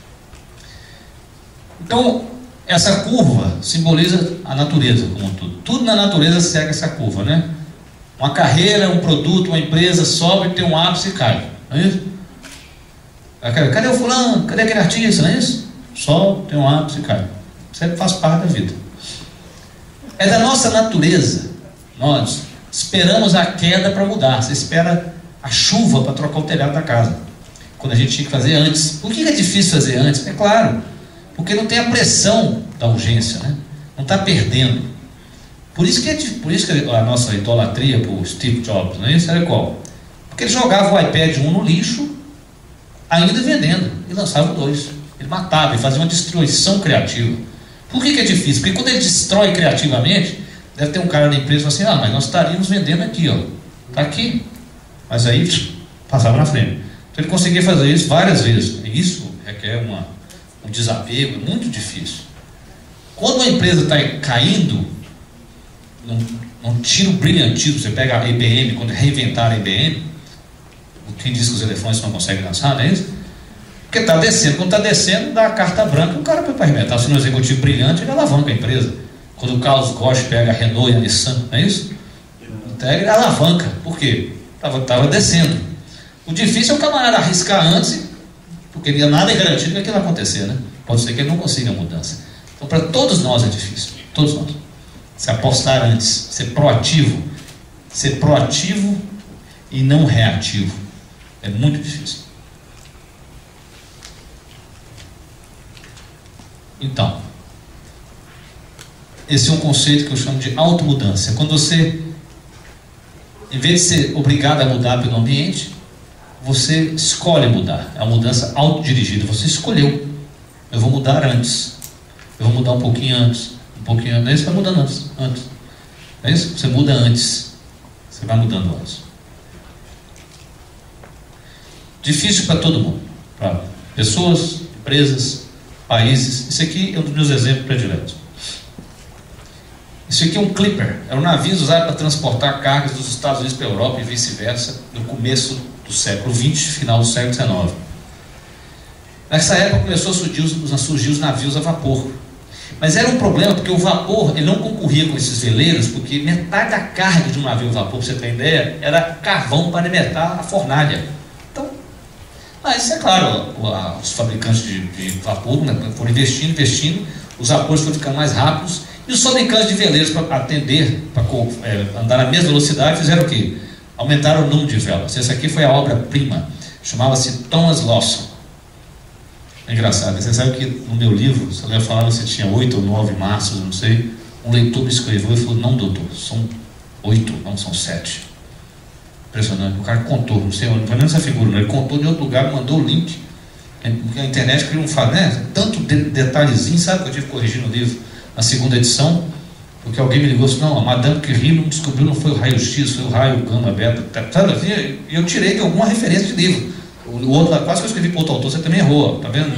Então, essa curva simboliza a natureza como um tudo. Tudo na natureza segue essa curva, né? Uma carreira, um produto, uma empresa sobe, tem um ápice e cai, não é isso? Cadê o fulano? Cadê aquele artista? Não é isso? Sobe, tem um ápice e cai. Isso faz parte da vida. É da nossa natureza. Nós esperamos a queda para mudar. Você espera a chuva para trocar o telhado da casa, quando a gente tinha que fazer antes. Por que é difícil fazer antes? É claro, porque não tem a pressão da urgência, né? Não está perdendo. Por isso que, é, por isso que a nossa idolatria por Steve Jobs, não é isso? Era qual? Porque ele jogava o iPad um no lixo, ainda vendendo, e lançava dois. Ele matava, ele fazia uma destruição criativa. Por que que é difícil? Porque quando ele destrói criativamente, deve ter um cara na empresa que fala assim, ah, mas nós estaríamos vendendo aqui, ó. Está aqui. Mas aí passava na frente. Então ele conseguia fazer isso várias vezes. E isso requer uma, um desapego, é muito difícil. Quando uma empresa está caindo, num, num tiro brilhantismo, você pega a I B M, quando reinventaram a I B M, quem diz que os elefantes não conseguem dançar, não é isso? Porque está descendo, quando está descendo, dá a carta branca, o cara para arrebentar. Se não é um executivo brilhante, ele alavanca a empresa. Quando o Carlos Ghosn pega a Renault e a Nissan, não é isso? Então ele alavanca. Por quê? Estava descendo. O difícil é o camarada arriscar antes, porque nada é garantido que aquilo vai acontecer, né? Pode ser que ele não consiga a mudança. Então, para todos nós é difícil. Todos nós. Se apostar antes, ser proativo. Ser proativo e não reativo. É muito difícil. Então, esse é um conceito que eu chamo de automudança. É quando você, em vez de ser obrigado a mudar pelo ambiente, você escolhe mudar. É uma mudança autodirigida. Você escolheu. Eu vou mudar antes. Eu vou mudar um pouquinho antes. Um pouquinho antes. Você vai mudando antes. antes. É isso? Você muda antes. Você vai mudando antes. Difícil para todo mundo. Para pessoas, empresas, países. Isso aqui é um dos meus exemplos prediletos. Isso aqui é um clipper. Era um navio usado para transportar cargas dos Estados Unidos para a Europa e vice-versa no começo do século vinte, final do século dezenove. Nessa época começou a surgir os, a surgir os navios a vapor. Mas era um problema porque o vapor ele não concorria com esses veleiros, porque metade da carga de um navio a vapor, para você ter ideia, era carvão para alimentar a fornalha. Então, mas é claro, os fabricantes de, de vapor né, foram investindo, investindo, os vapores foram ficando mais rápidos, e os fabricantes de veleiros para atender, para é, andar na mesma velocidade, fizeram o quê? Aumentaram o número de velas. Essa aqui foi a obra-prima, chamava-se Thomas Lawson. É engraçado, você sabe que no meu livro, se eu falava se tinha oito ou nove maços, não sei, um leitor me escreveu e falou, não doutor, são oito, não são sete. Impressionante, o cara contou, não sei, não foi nem essa figura, não. Ele contou de outro lugar, mandou o link, a internet criou um fala, né? Tanto de, detalhezinho, sabe que eu tive que corrigir no livro, na segunda edição, porque alguém me ligou assim, não, a Madame Curie não descobriu, não foi o raio-x, foi o raio gama, beta, sabe? E eu tirei de alguma referência de livro. O outro lá, quase que eu escrevi para outro autor, você também errou, tá vendo?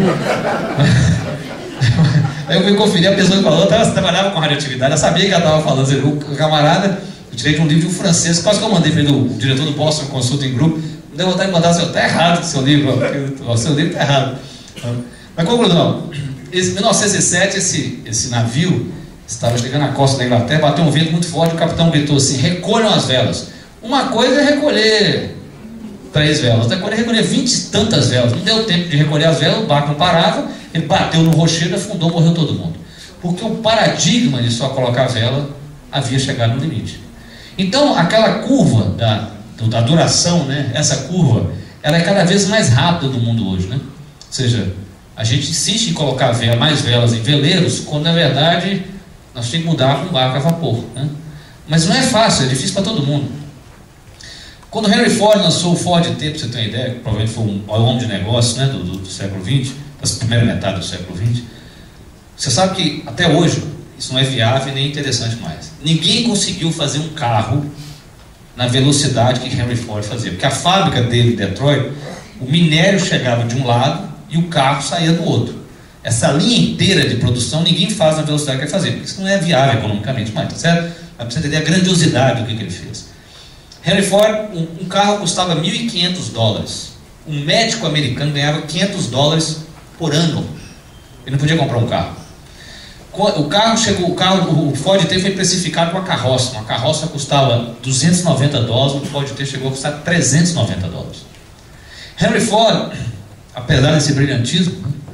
Aí eu fui conferir, a pessoa que falou, ela trabalhava com radioatividade, ela sabia que ela estava falando, o camarada, eu tirei de um livro de um francês, quase que eu mandei para ele, o diretor do Boston Consulting Group, me deu vontade de mandar, assim, tá errado o seu livro, o seu livro tá errado. Mas conclusão, em mil novecentos e sete, esse, esse navio estava chegando na costa da Inglaterra, bateu um vento muito forte, o capitão gritou assim, recolham as velas. Uma coisa é recolher três velas, outra coisa é recolher vinte e tantas velas. Não deu tempo de recolher as velas, o barco não parava, ele bateu no rochedo, afundou, morreu todo mundo. Porque o paradigma de só colocar a vela havia chegado no limite. Então, aquela curva da, da duração, né, essa curva, ela é cada vez mais rápida no mundo hoje, né? Ou seja, a gente insiste em colocar vela, mais velas em veleiros, quando na verdade nós temos que mudar para um barco a vapor, né? Mas não é fácil, é difícil para todo mundo. Quando Henry Ford lançou o Ford T, para você ter uma ideia, que provavelmente foi um homem de negócio, né, do, do, do século vinte, da primeira metade do século vinte, você sabe que até hoje isso não é viável e nem interessante mais. Ninguém conseguiu fazer um carro na velocidade que Henry Ford fazia, porque a fábrica dele em Detroit, o minério chegava de um lado e o carro saía do outro. Essa linha inteira de produção ninguém faz na velocidade que ele fazia, porque isso não é viável economicamente mais, tá certo? Mas para você entender a grandiosidade do que, que ele fez. Henry Ford, um, um carro custava mil e quinhentos dólares. Um médico americano ganhava quinhentos dólares por ano. Ele não podia comprar um carro. O carro chegou, o, carro, o Ford T foi precificado com a carroça. Uma carroça custava duzentos e noventa dólares, o Ford T chegou a custar trezentos e noventa dólares. Henry Ford, apesar desse brilhantismo,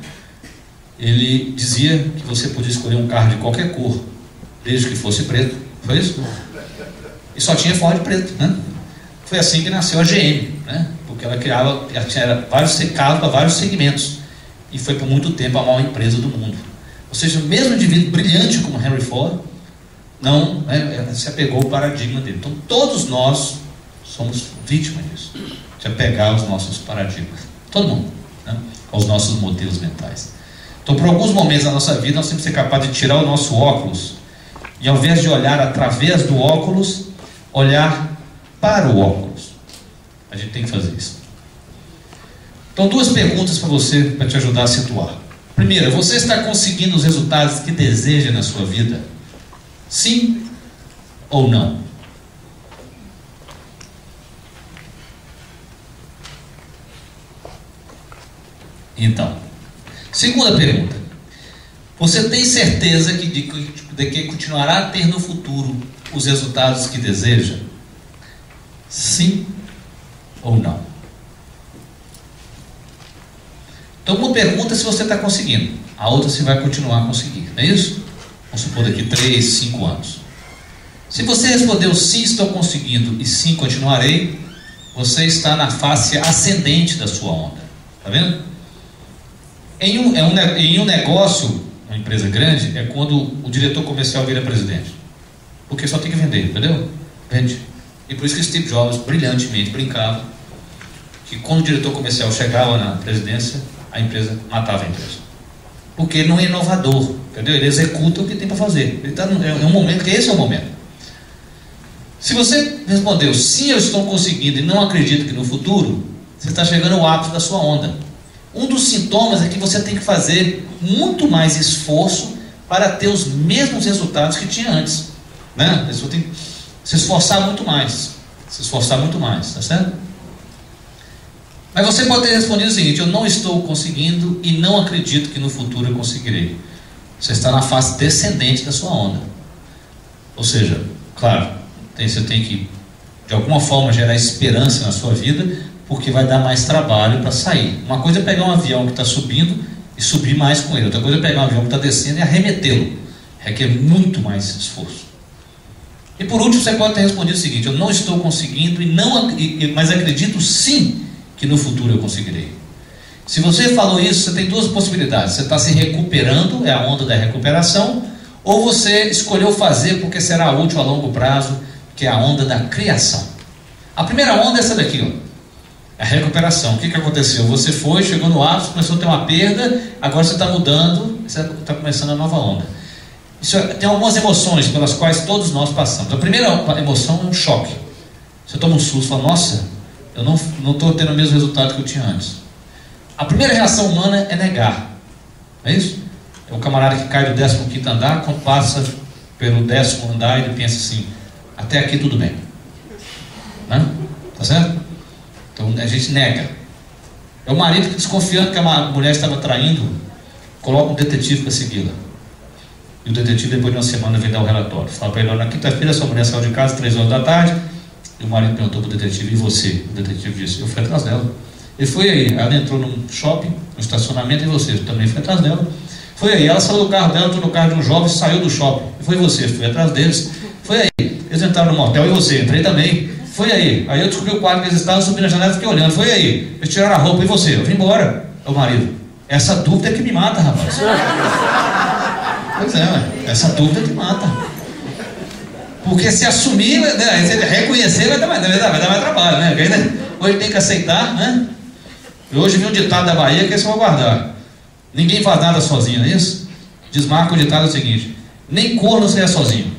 ele dizia que você podia escolher um carro de qualquer cor, desde que fosse preto. Foi isso? E só tinha Ford preto, né? Foi assim que nasceu a G M, né? Porque ela criava, ela tinha vários carros para vários segmentos e foi por muito tempo a maior empresa do mundo. Ou seja, o mesmo indivíduo brilhante como Henry Ford não, né, se apegou ao paradigma dele. Então todos nós somos vítimas disso, de apegar aos nossos paradigmas. Todo mundo, né? Aos nossos modelos mentais. Então, por alguns momentos da nossa vida, nós temos que ser capazes de tirar o nosso óculos e, ao invés de olhar através do óculos, olhar para o óculos. A gente tem que fazer isso. Então, duas perguntas para você, para te ajudar a situar. Primeira, você está conseguindo os resultados que deseja na sua vida? Sim ou não? Então, segunda pergunta. Você tem certeza que de, de que continuará a ter no futuro os resultados que deseja? Sim ou não? Então, uma pergunta é se você está conseguindo, a outra se vai continuar a conseguir, não é isso? Vamos supor daqui três, cinco anos. Se você respondeu sim, estou conseguindo, e sim, continuarei, você está na face ascendente da sua onda. Está vendo? Em um, é um, em um negócio, uma empresa grande, é quando o diretor comercial vira presidente. Porque só tem que vender, entendeu? Vende. E por isso que Steve Jobs brilhantemente brincava que quando o diretor comercial chegava na presidência, a empresa matava a empresa. Porque ele não é inovador, entendeu? Ele executa o que tem para fazer. Ele está em um momento que esse é o momento. Se você respondeu sim, eu estou conseguindo e não acredito que no futuro, você está chegando ao ápice da sua onda. Um dos sintomas é que você tem que fazer muito mais esforço para ter os mesmos resultados que tinha antes, né? Você tem que se esforçar muito mais, se esforçar muito mais, tá certo? Mas você pode ter respondido o seguinte: eu não estou conseguindo e não acredito que no futuro eu conseguirei. Você está na fase descendente da sua onda. Ou seja, claro, tem, você tem que de alguma forma gerar esperança na sua vida, porque vai dar mais trabalho para sair. Uma coisa é pegar um avião que está subindo e subir mais com ele. Outra coisa é pegar um avião que está descendo e arremetê-lo. Requer muito mais esforço. E por último, você pode ter respondido o seguinte: eu não estou conseguindo, e não, mas acredito sim que no futuro eu conseguirei. Se você falou isso, você tem duas possibilidades. Você está se recuperando, é a onda da recuperação, ou você escolheu fazer porque será útil a longo prazo, que é a onda da criação. A primeira onda é essa daqui, ó. A recuperação. O que, que aconteceu? Você foi, chegou no ápice, começou a ter uma perda, agora você está mudando, você está começando a nova onda. Isso é, tem algumas emoções pelas quais todos nós passamos. A primeira emoção é um choque. Você toma um susto e fala: nossa, eu não estou tendo o mesmo resultado que eu tinha antes. A primeira reação humana é negar. É isso? É o camarada que cai do décimo quinto andar, quando passa pelo décimo andar, ele pensa assim: até aqui tudo bem. Né? Tá certo? Então a gente nega. É o marido que, desconfiando que a mulher estava traindo, coloca um detetive para segui-la. E o detetive, depois de uma semana, vem dar o relatório. Fala para ele: na quinta-feira sua mulher saiu de casa, três horas da tarde. E o marido perguntou para o detetive: e você? O detetive disse: eu fui atrás dela. Ele foi aí. Ela entrou num shopping, no estacionamento, e você? Eu também fui atrás dela. Foi aí. Ela saiu do carro dela, entrou no carro de um jovem, saiu do shopping. E foi você? Fui atrás deles. Foi aí. Eles entraram no motel, e você? Entrei também. Foi aí. Aí eu descobri o quarto que eles estavam, subi na janela e fiquei olhando. Foi aí. Eles tiraram a roupa, e você? Eu vim embora. É o marido: essa dúvida é que me mata, rapaz. Pois é, ué. Essa dúvida é que mata. Porque se assumir, né, se reconhecer, vai dar, mais, vai dar mais trabalho, né? Hoje tem que aceitar, né? E hoje vi um ditado da Bahia que esse eu vou guardar: ninguém faz nada sozinho, não é isso? Desmarca o ditado é o seguinte: nem corno você é sozinho.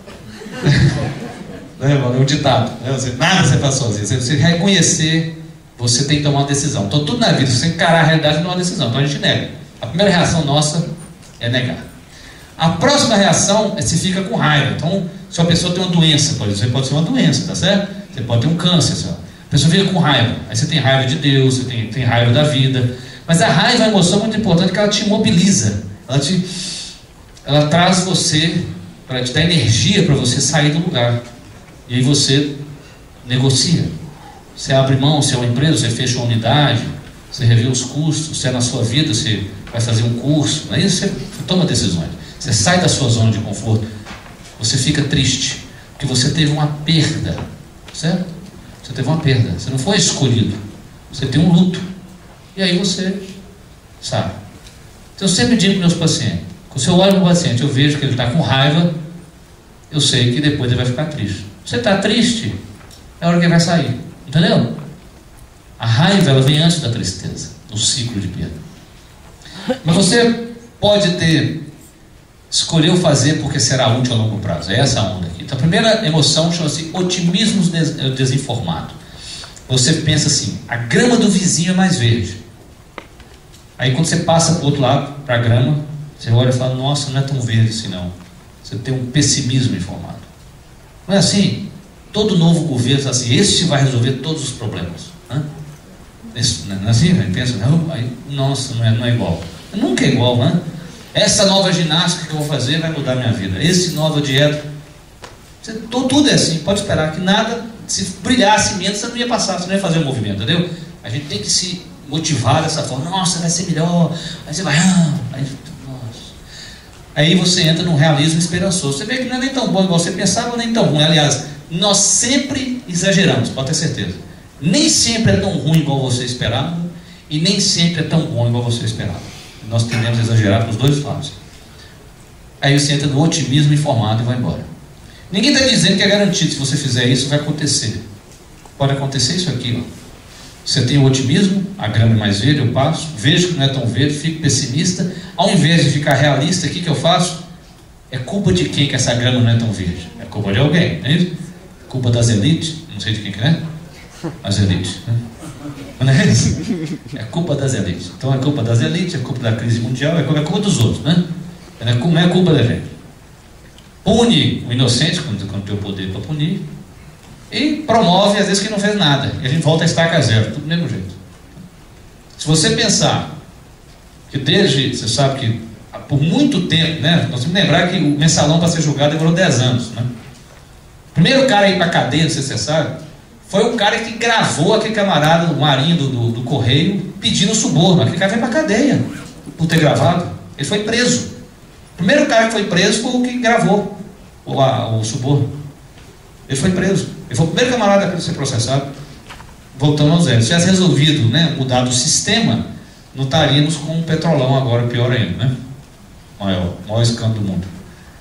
É, mano, é um ditado, né? Você, nada você faz sozinho. Você, você reconhecer, você tem que tomar uma decisão. Então tudo na vida, se você encarar a realidade, não é uma decisão. Então a gente nega. A primeira reação nossa é negar. A próxima reação é se fica com raiva. Então, se a pessoa tem uma doença, pode ser, pode ser uma doença, tá certo? Você pode ter um câncer, sabe? A pessoa fica com raiva. Aí você tem raiva de Deus, você tem, tem raiva da vida. Mas a raiva é uma emoção muito importante, que ela te imobiliza. Ela, te, ela traz você, para te dar energia para você sair do lugar. E aí você negocia. Você abre mão, você é uma empresa, você fecha uma unidade, você revê os custos, você é na sua vida, você vai fazer um curso. Aí você, você toma decisões. Você sai da sua zona de conforto. Você fica triste, porque você teve uma perda, certo? Você teve uma perda, você não foi escolhido. Você tem um luto. E aí você sabe. Então eu sempre digo para os meus pacientes: quando eu olho para o paciente, eu vejo que ele está com raiva, eu sei que depois ele vai ficar triste. Você está triste, é a hora que ele vai sair. Entendeu? A raiva, ela vem antes da tristeza, no ciclo de perda. Mas você pode ter, escolheu fazer porque será útil a longo prazo. É essa a onda aqui. Então a primeira emoção chama-se otimismo desinformado. Você pensa assim, a grama do vizinho é mais verde. Aí quando você passa para o outro lado, para a grama, você olha e fala, nossa, não é tão verde assim não. Você tem um pessimismo informado. Não é assim? Todo novo governo está assim, este vai resolver todos os problemas. Né? Esse, não é assim? Aí pensa, não, aí, nossa, não é, não é igual. Nunca é igual, né? Essa nova ginástica que eu vou fazer vai mudar minha vida. Esse nova dieta. Você, tudo é assim, pode esperar que nada, se brilhasse menos, você não ia passar, você não ia fazer o movimento, entendeu? A gente tem que se motivar dessa forma, nossa, vai ser melhor, aí você vai, ah, aí, nossa. Aí você entra num realismo esperançoso. Você vê que não é nem tão bom igual você pensava, nem tão ruim. Aliás, nós sempre exageramos, pode ter certeza. Nem sempre é tão ruim igual você esperava, e nem sempre é tão bom igual você esperava. Nós tendemos a exagerar para os dois lados. Aí você entra no otimismo informado e vai embora. Ninguém está dizendo que é garantido, se você fizer isso, vai acontecer. Pode acontecer isso aqui, ó. Você tem o otimismo, a grama é mais verde, eu passo, vejo que não é tão verde, fico pessimista. Ao invés de ficar realista, o que, que eu faço? É culpa de quem que essa grama não é tão verde? É culpa de alguém, não é isso? Culpa das elites, não sei de quem que é. As elites, né? Não é isso? É culpa das elites. Então é culpa das elites, é culpa da crise mundial, é culpa, é culpa dos outros, né? Não é culpa da gente. Pune o inocente, quando, quando tem o poder para punir, e promove, às vezes, que não fez nada. E a gente volta a estaca zero, tudo do mesmo jeito. Se você pensar que desde, você sabe que por muito tempo, né? Nós temos que lembrar que o mensalão para ser julgado demorou dez anos, né? O primeiro cara a ir para a cadeia, não sei se você sabe, foi o cara que gravou aquele camarada, o Marinho do, do, do Correio, pedindo suborno. Aquele cara foi para a cadeia por ter gravado. Ele foi preso. O primeiro cara que foi preso foi o que gravou o, a, o suborno. Ele foi preso. Ele foi o primeiro camarada a ser processado. Voltando ao zero. Se tivesse resolvido, né, mudar o sistema, não estaríamos com um petrolão agora, pior ainda, né? Maior, maior escândalo do mundo.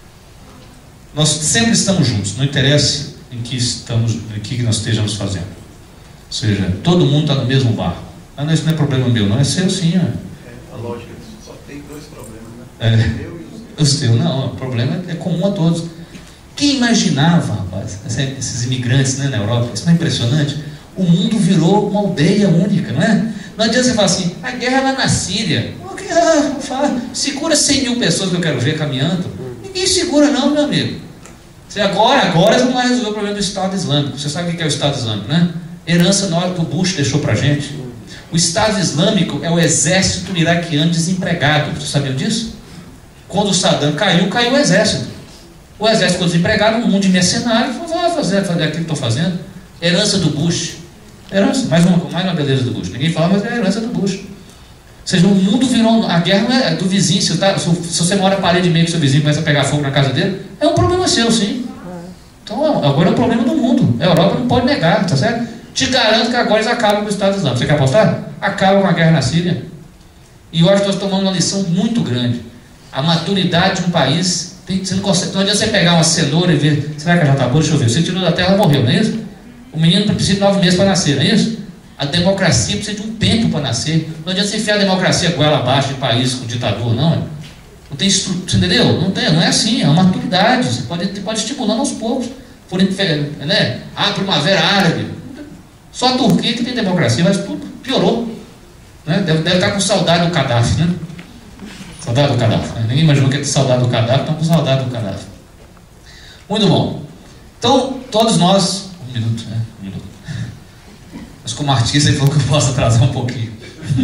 Nós sempre estamos juntos, não interessa em que, estamos, em que nós estejamos fazendo. Ou seja, todo mundo está no mesmo barco. Ah, não, isso não é problema meu, não, é seu sim. É, é a lógica, só tem dois problemas, né? É. O meu e o seu. O seu, não, o problema é comum a todos. Quem imaginava, rapaz, esses imigrantes, né, na Europa, isso não é impressionante? O mundo virou uma aldeia única, não é? Não adianta você falar assim, a guerra lá na Síria, ah, segura cem mil pessoas que eu quero ver caminhando. Ninguém segura não, meu amigo. Você agora, agora você não vai resolver o problema do Estado Islâmico. Você sabe o que é o Estado Islâmico, né? Herança na hora que o Bush deixou pra gente. O Estado Islâmico é o exército iraquiano desempregado. Você sabia disso? Quando o Saddam caiu, caiu o exército. O exército ficou desempregado, um mundo de mercenários, vai fazer, fazer aquilo que estou fazendo. Herança do Bush. Herança, mais uma, mais uma beleza do Bush. Ninguém fala, mas é a herança do Bush. Ou seja, o mundo virou, a guerra não é do vizinho. Se, tá, se, se você mora parede e meio com seu vizinho e começa a pegar fogo na casa dele, é um problema seu, sim. Então agora é um problema do mundo. A Europa não pode negar, tá certo? Te garanto que agora eles acabam com o Estado Islâmico. Você quer apostar? Acabam com a guerra na Síria. E eu acho que nós tomamos uma lição muito grande. A maturidade de um país, tem, você não consegue, não adianta você pegar uma cenoura e ver, será que ela já está boa? Deixa eu ver. Você tirou da terra, ela morreu, não é isso? O menino precisa de nove meses para nascer, não é isso? A democracia precisa de um tempo para nascer. Não adianta você enfiar a democracia goela abaixo em país com ditador, não. Não tem estrutura, você entendeu? Não, tem, não é assim, é uma maturidade. Você pode, pode estimular aos poucos. Por, né? Ah, primavera árabe. Só a Turquia que tem democracia, mas tudo piorou. Né? Deve, deve estar com saudade do Gaddafi, né? Saudade do Gaddafi. Né? Ninguém imaginou que ia ter saudade do Gaddafi, estão com saudade do Gaddafi. Muito bom. Então, todos nós. Um minuto, né? Um minuto. Mas como artista, ele falou que eu posso atrasar um pouquinho.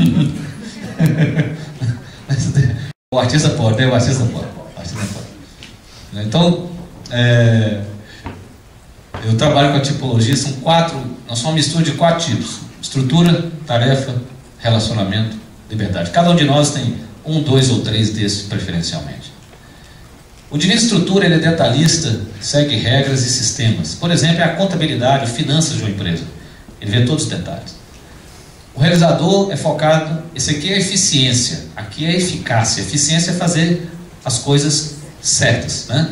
O artista pode, né? O artista pode. O artista pode. Então, é, eu trabalho com a tipologia, são quatro, nós somos uma mistura de quatro tipos: estrutura, tarefa, relacionamento, liberdade. Cada um de nós tem um, dois ou três desses preferencialmente. O indivíduo estrutura, ele é detalhista, segue regras e sistemas. Por exemplo, é a contabilidade, finanças de uma empresa. Ele vê todos os detalhes. O realizador é focado, esse aqui é eficiência, aqui é eficácia. Eficiência é fazer as coisas certas, né?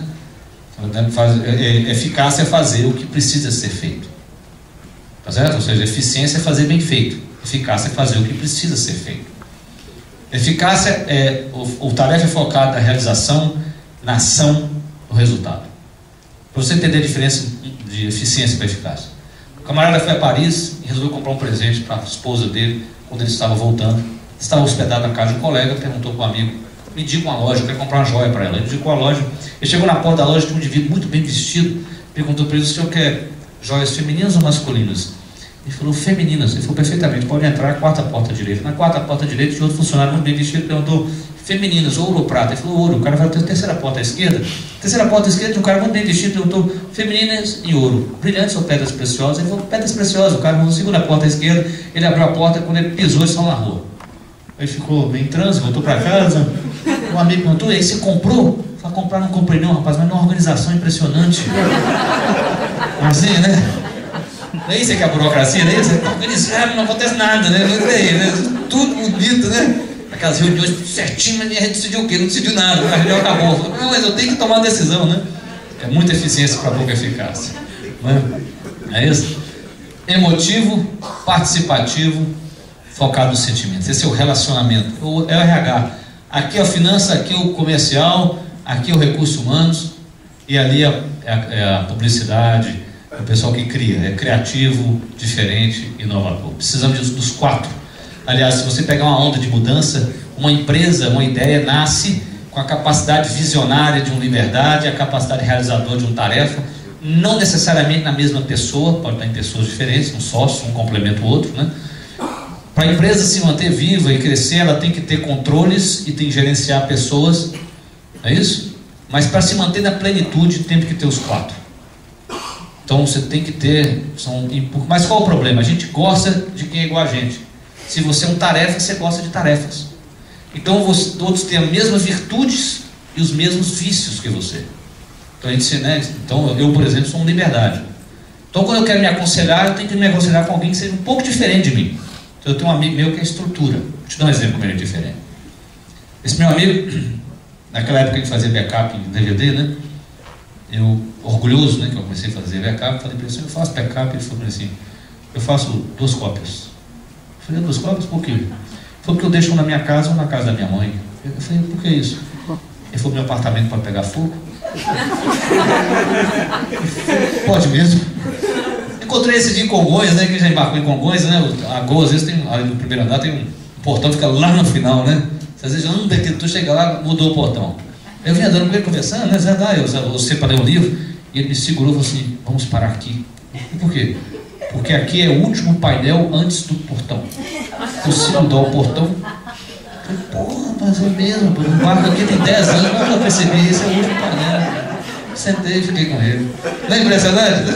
Eficácia é fazer o que precisa ser feito. Tá certo? Ou seja, eficiência é fazer bem feito. Eficácia é fazer o que precisa ser feito. Eficácia é o, o tarefa é focada na realização, na ação, no resultado. Para você entender a diferença de eficiência para eficácia. O camarada foi a Paris e resolveu comprar um presente para a esposa dele quando ele estava voltando. Estava hospedado na casa de um colega, perguntou para um amigo: me indica uma loja, eu quero comprar uma joia para ela. Ele indicou a loja. Ele chegou na porta da loja, tinha um indivíduo muito bem vestido, perguntou para ele: o senhor quer joias femininas ou masculinas? Ele falou: femininas. Ele falou: perfeitamente, pode entrar, quarta porta direita. Na quarta porta direita tinha outro funcionário muito bem vestido, perguntou: femininas, ouro ou prata? Ele falou: ouro. O cara falou: terceira porta à esquerda. Terceira porta à esquerda tinha um cara muito bem vestido, perguntou: femininas e ouro. Brilhantes ou pedras preciosas? Ele falou: pedras preciosas. O cara falou: segunda porta à esquerda. Ele abriu a porta, quando ele pisou, ele saiu na rua. Aí ficou bem em transe, voltou para casa. Um amigo perguntou: e aí, você comprou? Eu falei: comprar não comprei não, rapaz, mas é uma organização impressionante. Assim, né? Não é isso que é a burocracia, não é isso? Organizado, não acontece nada, né? Tudo bonito, né? Aquelas reuniões certinho, mas a gente decidiu o quê? Não decidiu nada, a reunião acabou. Falei: não, mas eu tenho que tomar uma decisão, né? É muita eficiência para pouca eficácia. Né? É isso? Emotivo, participativo, focado nos sentimentos. Esse é o relacionamento, é o R H. Aqui é a finança, aqui é o comercial, aqui é o recursos humanos, e ali é a, é a publicidade, é o pessoal que cria, é criativo, diferente, inovador. Precisamos dos, dos quatro. Aliás, se você pegar uma onda de mudança, uma empresa, uma ideia nasce com a capacidade visionária de uma liberdade, a capacidade realizadora de uma tarefa, não necessariamente na mesma pessoa, pode estar em pessoas diferentes, um sócio, um complementa o outro, né? Para a empresa se manter viva e crescer, ela tem que ter controles e tem que gerenciar pessoas, é isso? Mas para se manter na plenitude, tem que ter os quatro. Então você tem que ter... São, mas qual o problema? A gente gosta de quem é igual a gente. Se você é um tarefa, você gosta de tarefas. Então você, todos têm as mesmas virtudes e os mesmos vícios que você. Então, a gente, né? Então eu, por exemplo, sou um liberdade. Então quando eu quero me aconselhar, eu tenho que me aconselhar com alguém que seja um pouco diferente de mim. Eu tenho um amigo meu que é estrutura. Vou te dar um exemplo como ele é diferente. Esse meu amigo, naquela época que fazia backup em D V D, né? Eu, orgulhoso, né, que eu comecei a fazer backup, falei para ele: eu faço backup. Ele falou assim: eu faço duas cópias. Eu falei: duas cópias? Por quê? Ele falou: porque eu deixo uma na minha casa ou na casa da minha mãe. Eu falei: por que isso? Ele falou: meu apartamento pode pegar fogo. Pode mesmo. Encontrei esse dia em Congonhas, né, que já embarcou em Congonhas, né? A Gol, às vezes, tem, ali no primeiro andar tem um portão que fica lá no final, né? Às vezes, um daqui, tu chega lá, mudou o portão. Eu vim andando com ele conversando, né? Ah, eu, eu separei um livro, e ele me segurou e falou assim: vamos parar aqui. E por quê? Porque aqui é o último painel antes do portão. Então, se mudar o portão, eu falei: porra, mas é mesmo, pô, um barco aqui tem dez anos, não já percebi, esse é o último painel. Sentei e fiquei com ele. Não é impressionante?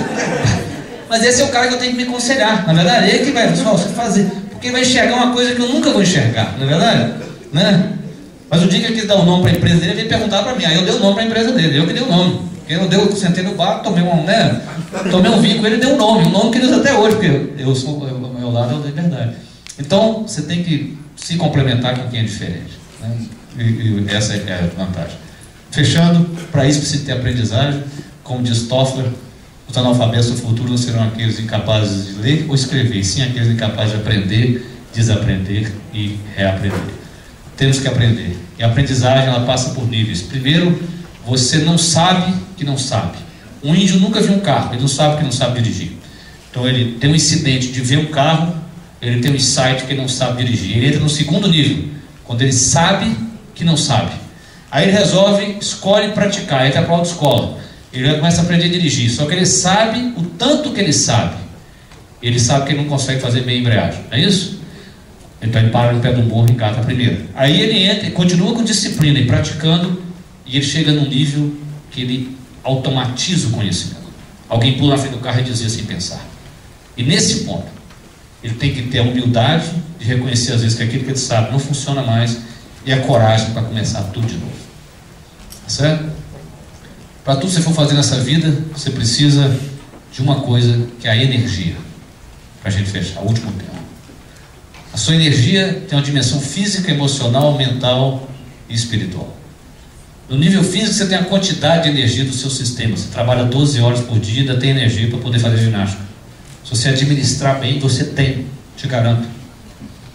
Mas esse é o cara que eu tenho que me aconselhar. Na verdade, é ele que vai você fazer. Porque ele vai enxergar uma coisa que eu nunca vou enxergar. Não é verdade? Né? Mas o dia que ele quis dar o um nome para a empresa dele, ele veio perguntar para mim. Aí eu dei o um nome para a empresa dele. Eu que dei o um nome. Porque eu, dei, eu sentei no bar, tomei um, né? Tomei um vinho com ele e dei um nome. Um nome que ele usa até hoje, porque eu, eu sou, o meu lado é o da verdade. Então, você tem que se complementar com quem é diferente. Né? E, e essa é a vantagem. Fechando, para isso precisa ter aprendizagem. Como diz Toffler, os analfabetos do futuro não serão aqueles incapazes de ler ou escrever, e sim aqueles incapazes de aprender, desaprender e reaprender. Temos que aprender. E a aprendizagem, ela passa por níveis. Primeiro, você não sabe que não sabe. Um índio nunca viu um carro, ele não sabe que não sabe dirigir. Então ele tem um incidente de ver um carro, ele tem um insight que ele não sabe dirigir. Ele entra no segundo nível, quando ele sabe que não sabe. Aí ele resolve, escolhe praticar, entra para a autoescola. Ele começa a aprender a dirigir, só que ele sabe o tanto que ele sabe. Ele sabe que ele não consegue fazer bem a embreagem, não é isso? Então ele para no pé do morro e encata primeiro. Aí ele entra, continua com disciplina e praticando, e ele chega num nível que ele automatiza o conhecimento. Alguém pula na frente do carro e dizia sem pensar. E nesse ponto, ele tem que ter a humildade de reconhecer às vezes que aquilo que ele sabe não funciona mais, e a coragem para começar tudo de novo. Certo? Para tudo que você for fazer nessa vida, você precisa de uma coisa, que é a energia. Para a gente fechar, o último tema. A sua energia tem uma dimensão física, emocional, mental e espiritual. No nível físico, você tem a quantidade de energia do seu sistema. Você trabalha doze horas por dia e ainda tem energia para poder fazer ginástica. Se você administrar bem, você tem, te garanto.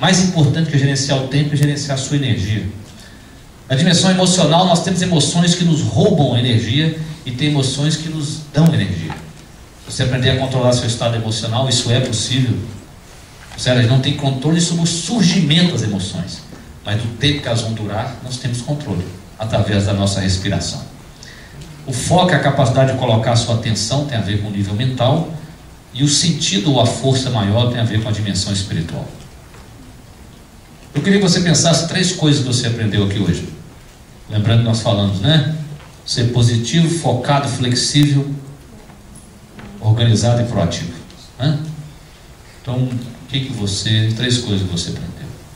Mais importante que gerenciar o tempo é gerenciar a sua energia. Na dimensão emocional, nós temos emoções que nos roubam energia e tem emoções que nos dão energia. Se você aprender a controlar seu estado emocional, isso é possível. Você não tem controle sobre o surgimento das emoções, mas do tempo que elas vão durar, nós temos controle, através da nossa respiração. O foco, a capacidade de colocar a sua atenção tem a ver com o nível mental, e o sentido ou a força maior tem a ver com a dimensão espiritual. Eu queria que você pensasse três coisas que você aprendeu aqui hoje. Lembrando que nós falamos, né? Ser positivo, focado, flexível, organizado e proativo, né? Então, o que que você, três coisas que você aprendeu?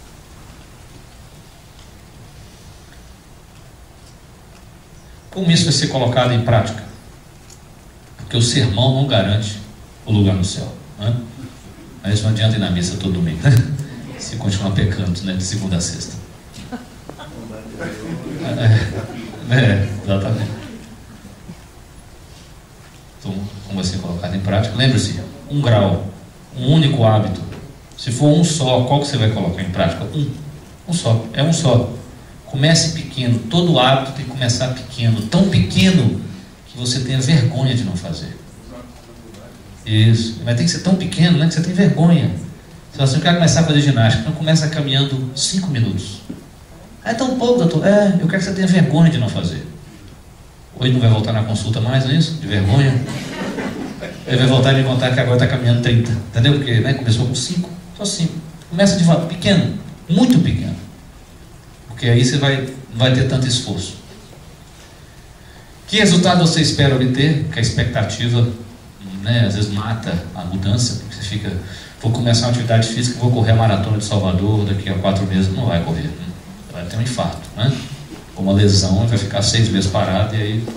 Como isso vai ser colocado em prática? Porque o sermão não garante o lugar no céu, né? Mas não adianta ir na missa todo domingo, né? Se continuar pecando, né? De segunda a sexta. É, é, exatamente. Então, como vai ser colocado em prática? Lembre-se, um grau, um único hábito. Se for um só, qual que você vai colocar em prática? Um. Um só. É um só. Comece pequeno. Todo hábito tem que começar pequeno. Tão pequeno que você tenha vergonha de não fazer. Isso. Mas tem que ser tão pequeno, né, que você tem vergonha. Se você quer começar a fazer ginástica, então começa caminhando cinco minutos. É tão pouco, doutor. É, eu quero que você tenha vergonha de não fazer. Hoje não vai voltar na consulta mais, não é isso? De vergonha. Ele vai voltar e me contar que agora está caminhando trinta. Entendeu? Porque, né, começou com cinco. Só cinco. Começa de volta, pequeno. Muito pequeno. Porque aí você vai, não vai ter tanto esforço. Que resultado você espera obter? Porque a expectativa, né, às vezes mata a mudança. Porque você fica, vou começar uma atividade física, vou correr a maratona de Salvador daqui a quatro meses. Não vai correr. Vai ter um infarto, né? Ou uma lesão, vai ficar seis meses parado e aí...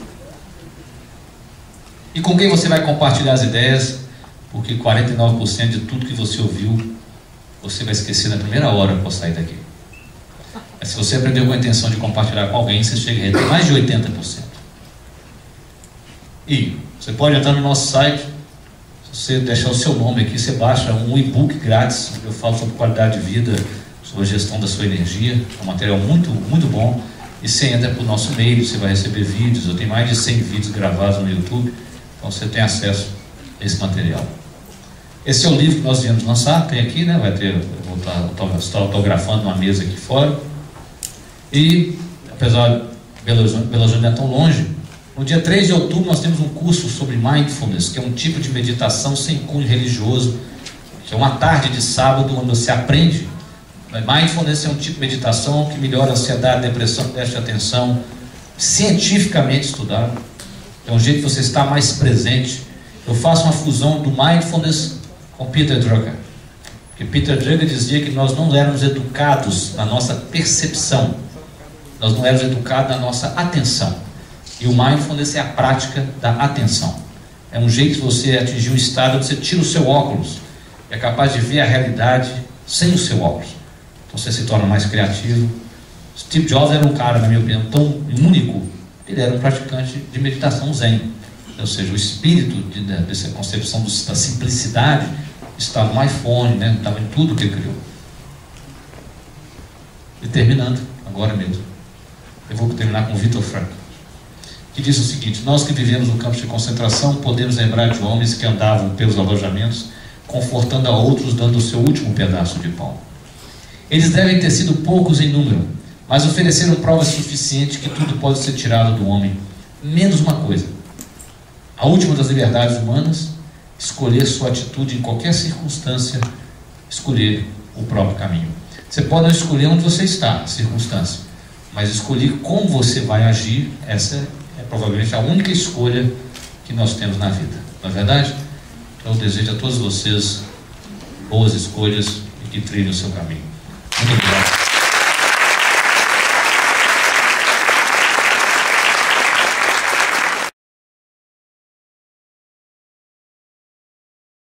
E com quem você vai compartilhar as ideias? Porque quarenta e nove por cento de tudo que você ouviu, você vai esquecer na primeira hora para sair daqui. Mas se você aprendeu com a intenção de compartilhar com alguém, você chega a ter mais de oitenta por cento. E você pode entrar no nosso site, se você deixar o seu nome aqui, você baixa um e-book grátis, onde eu falo sobre qualidade de vida, sobre a gestão da sua energia. É um material muito, muito bom. E você entra para o nosso e-mail, você vai receber vídeos. Eu tenho mais de cem vídeos gravados no YouTube, então você tem acesso a esse material. Esse é o livro que nós viemos lançar, tem aqui, né? Vai ter, eu vou estar autografando uma mesa aqui fora. E, apesar de Belo Horizonte, Belo Horizonte não é tão longe, no dia três de outubro nós temos um curso sobre Mindfulness, que é um tipo de meditação sem cunho religioso, que é uma tarde de sábado onde você aprende. Mindfulness é um tipo de meditação que melhora a ansiedade, a depressão, déficit de atenção, cientificamente estudado. É um jeito de você estar mais presente. Eu faço uma fusão do Mindfulness com Peter Drucker. Porque Peter Drucker dizia que nós não éramos educados na nossa percepção, nós não éramos educados na nossa atenção. E o Mindfulness é a prática da atenção. É um jeito de você atingir um estado onde você tira o seu óculos, é capaz de ver a realidade sem o seu óculos. Então você se torna mais criativo. Steve Jobs era um cara, na minha opinião, tão único. Ele era um praticante de meditação zen. Ou seja, o espírito de, de, dessa concepção do, da simplicidade estava no iPhone, né? Estava em tudo que ele criou. E terminando, agora mesmo, eu vou terminar com Viktor Frankl, que diz o seguinte: nós que vivemos no campo de concentração podemos lembrar de homens que andavam pelos alojamentos confortando a outros, dando o seu último pedaço de pão. Eles devem ter sido poucos em número, mas ofereceram provas suficientes que tudo pode ser tirado do homem, menos uma coisa: a última das liberdades humanas, escolher sua atitude em qualquer circunstância, escolher o próprio caminho. Você pode não escolher onde você está, a circunstância, mas escolher como você vai agir. Essa é provavelmente a única escolha que nós temos na vida, não é verdade? Então eu desejo a todos vocês boas escolhas e que trilhem o seu caminho. Muito obrigado.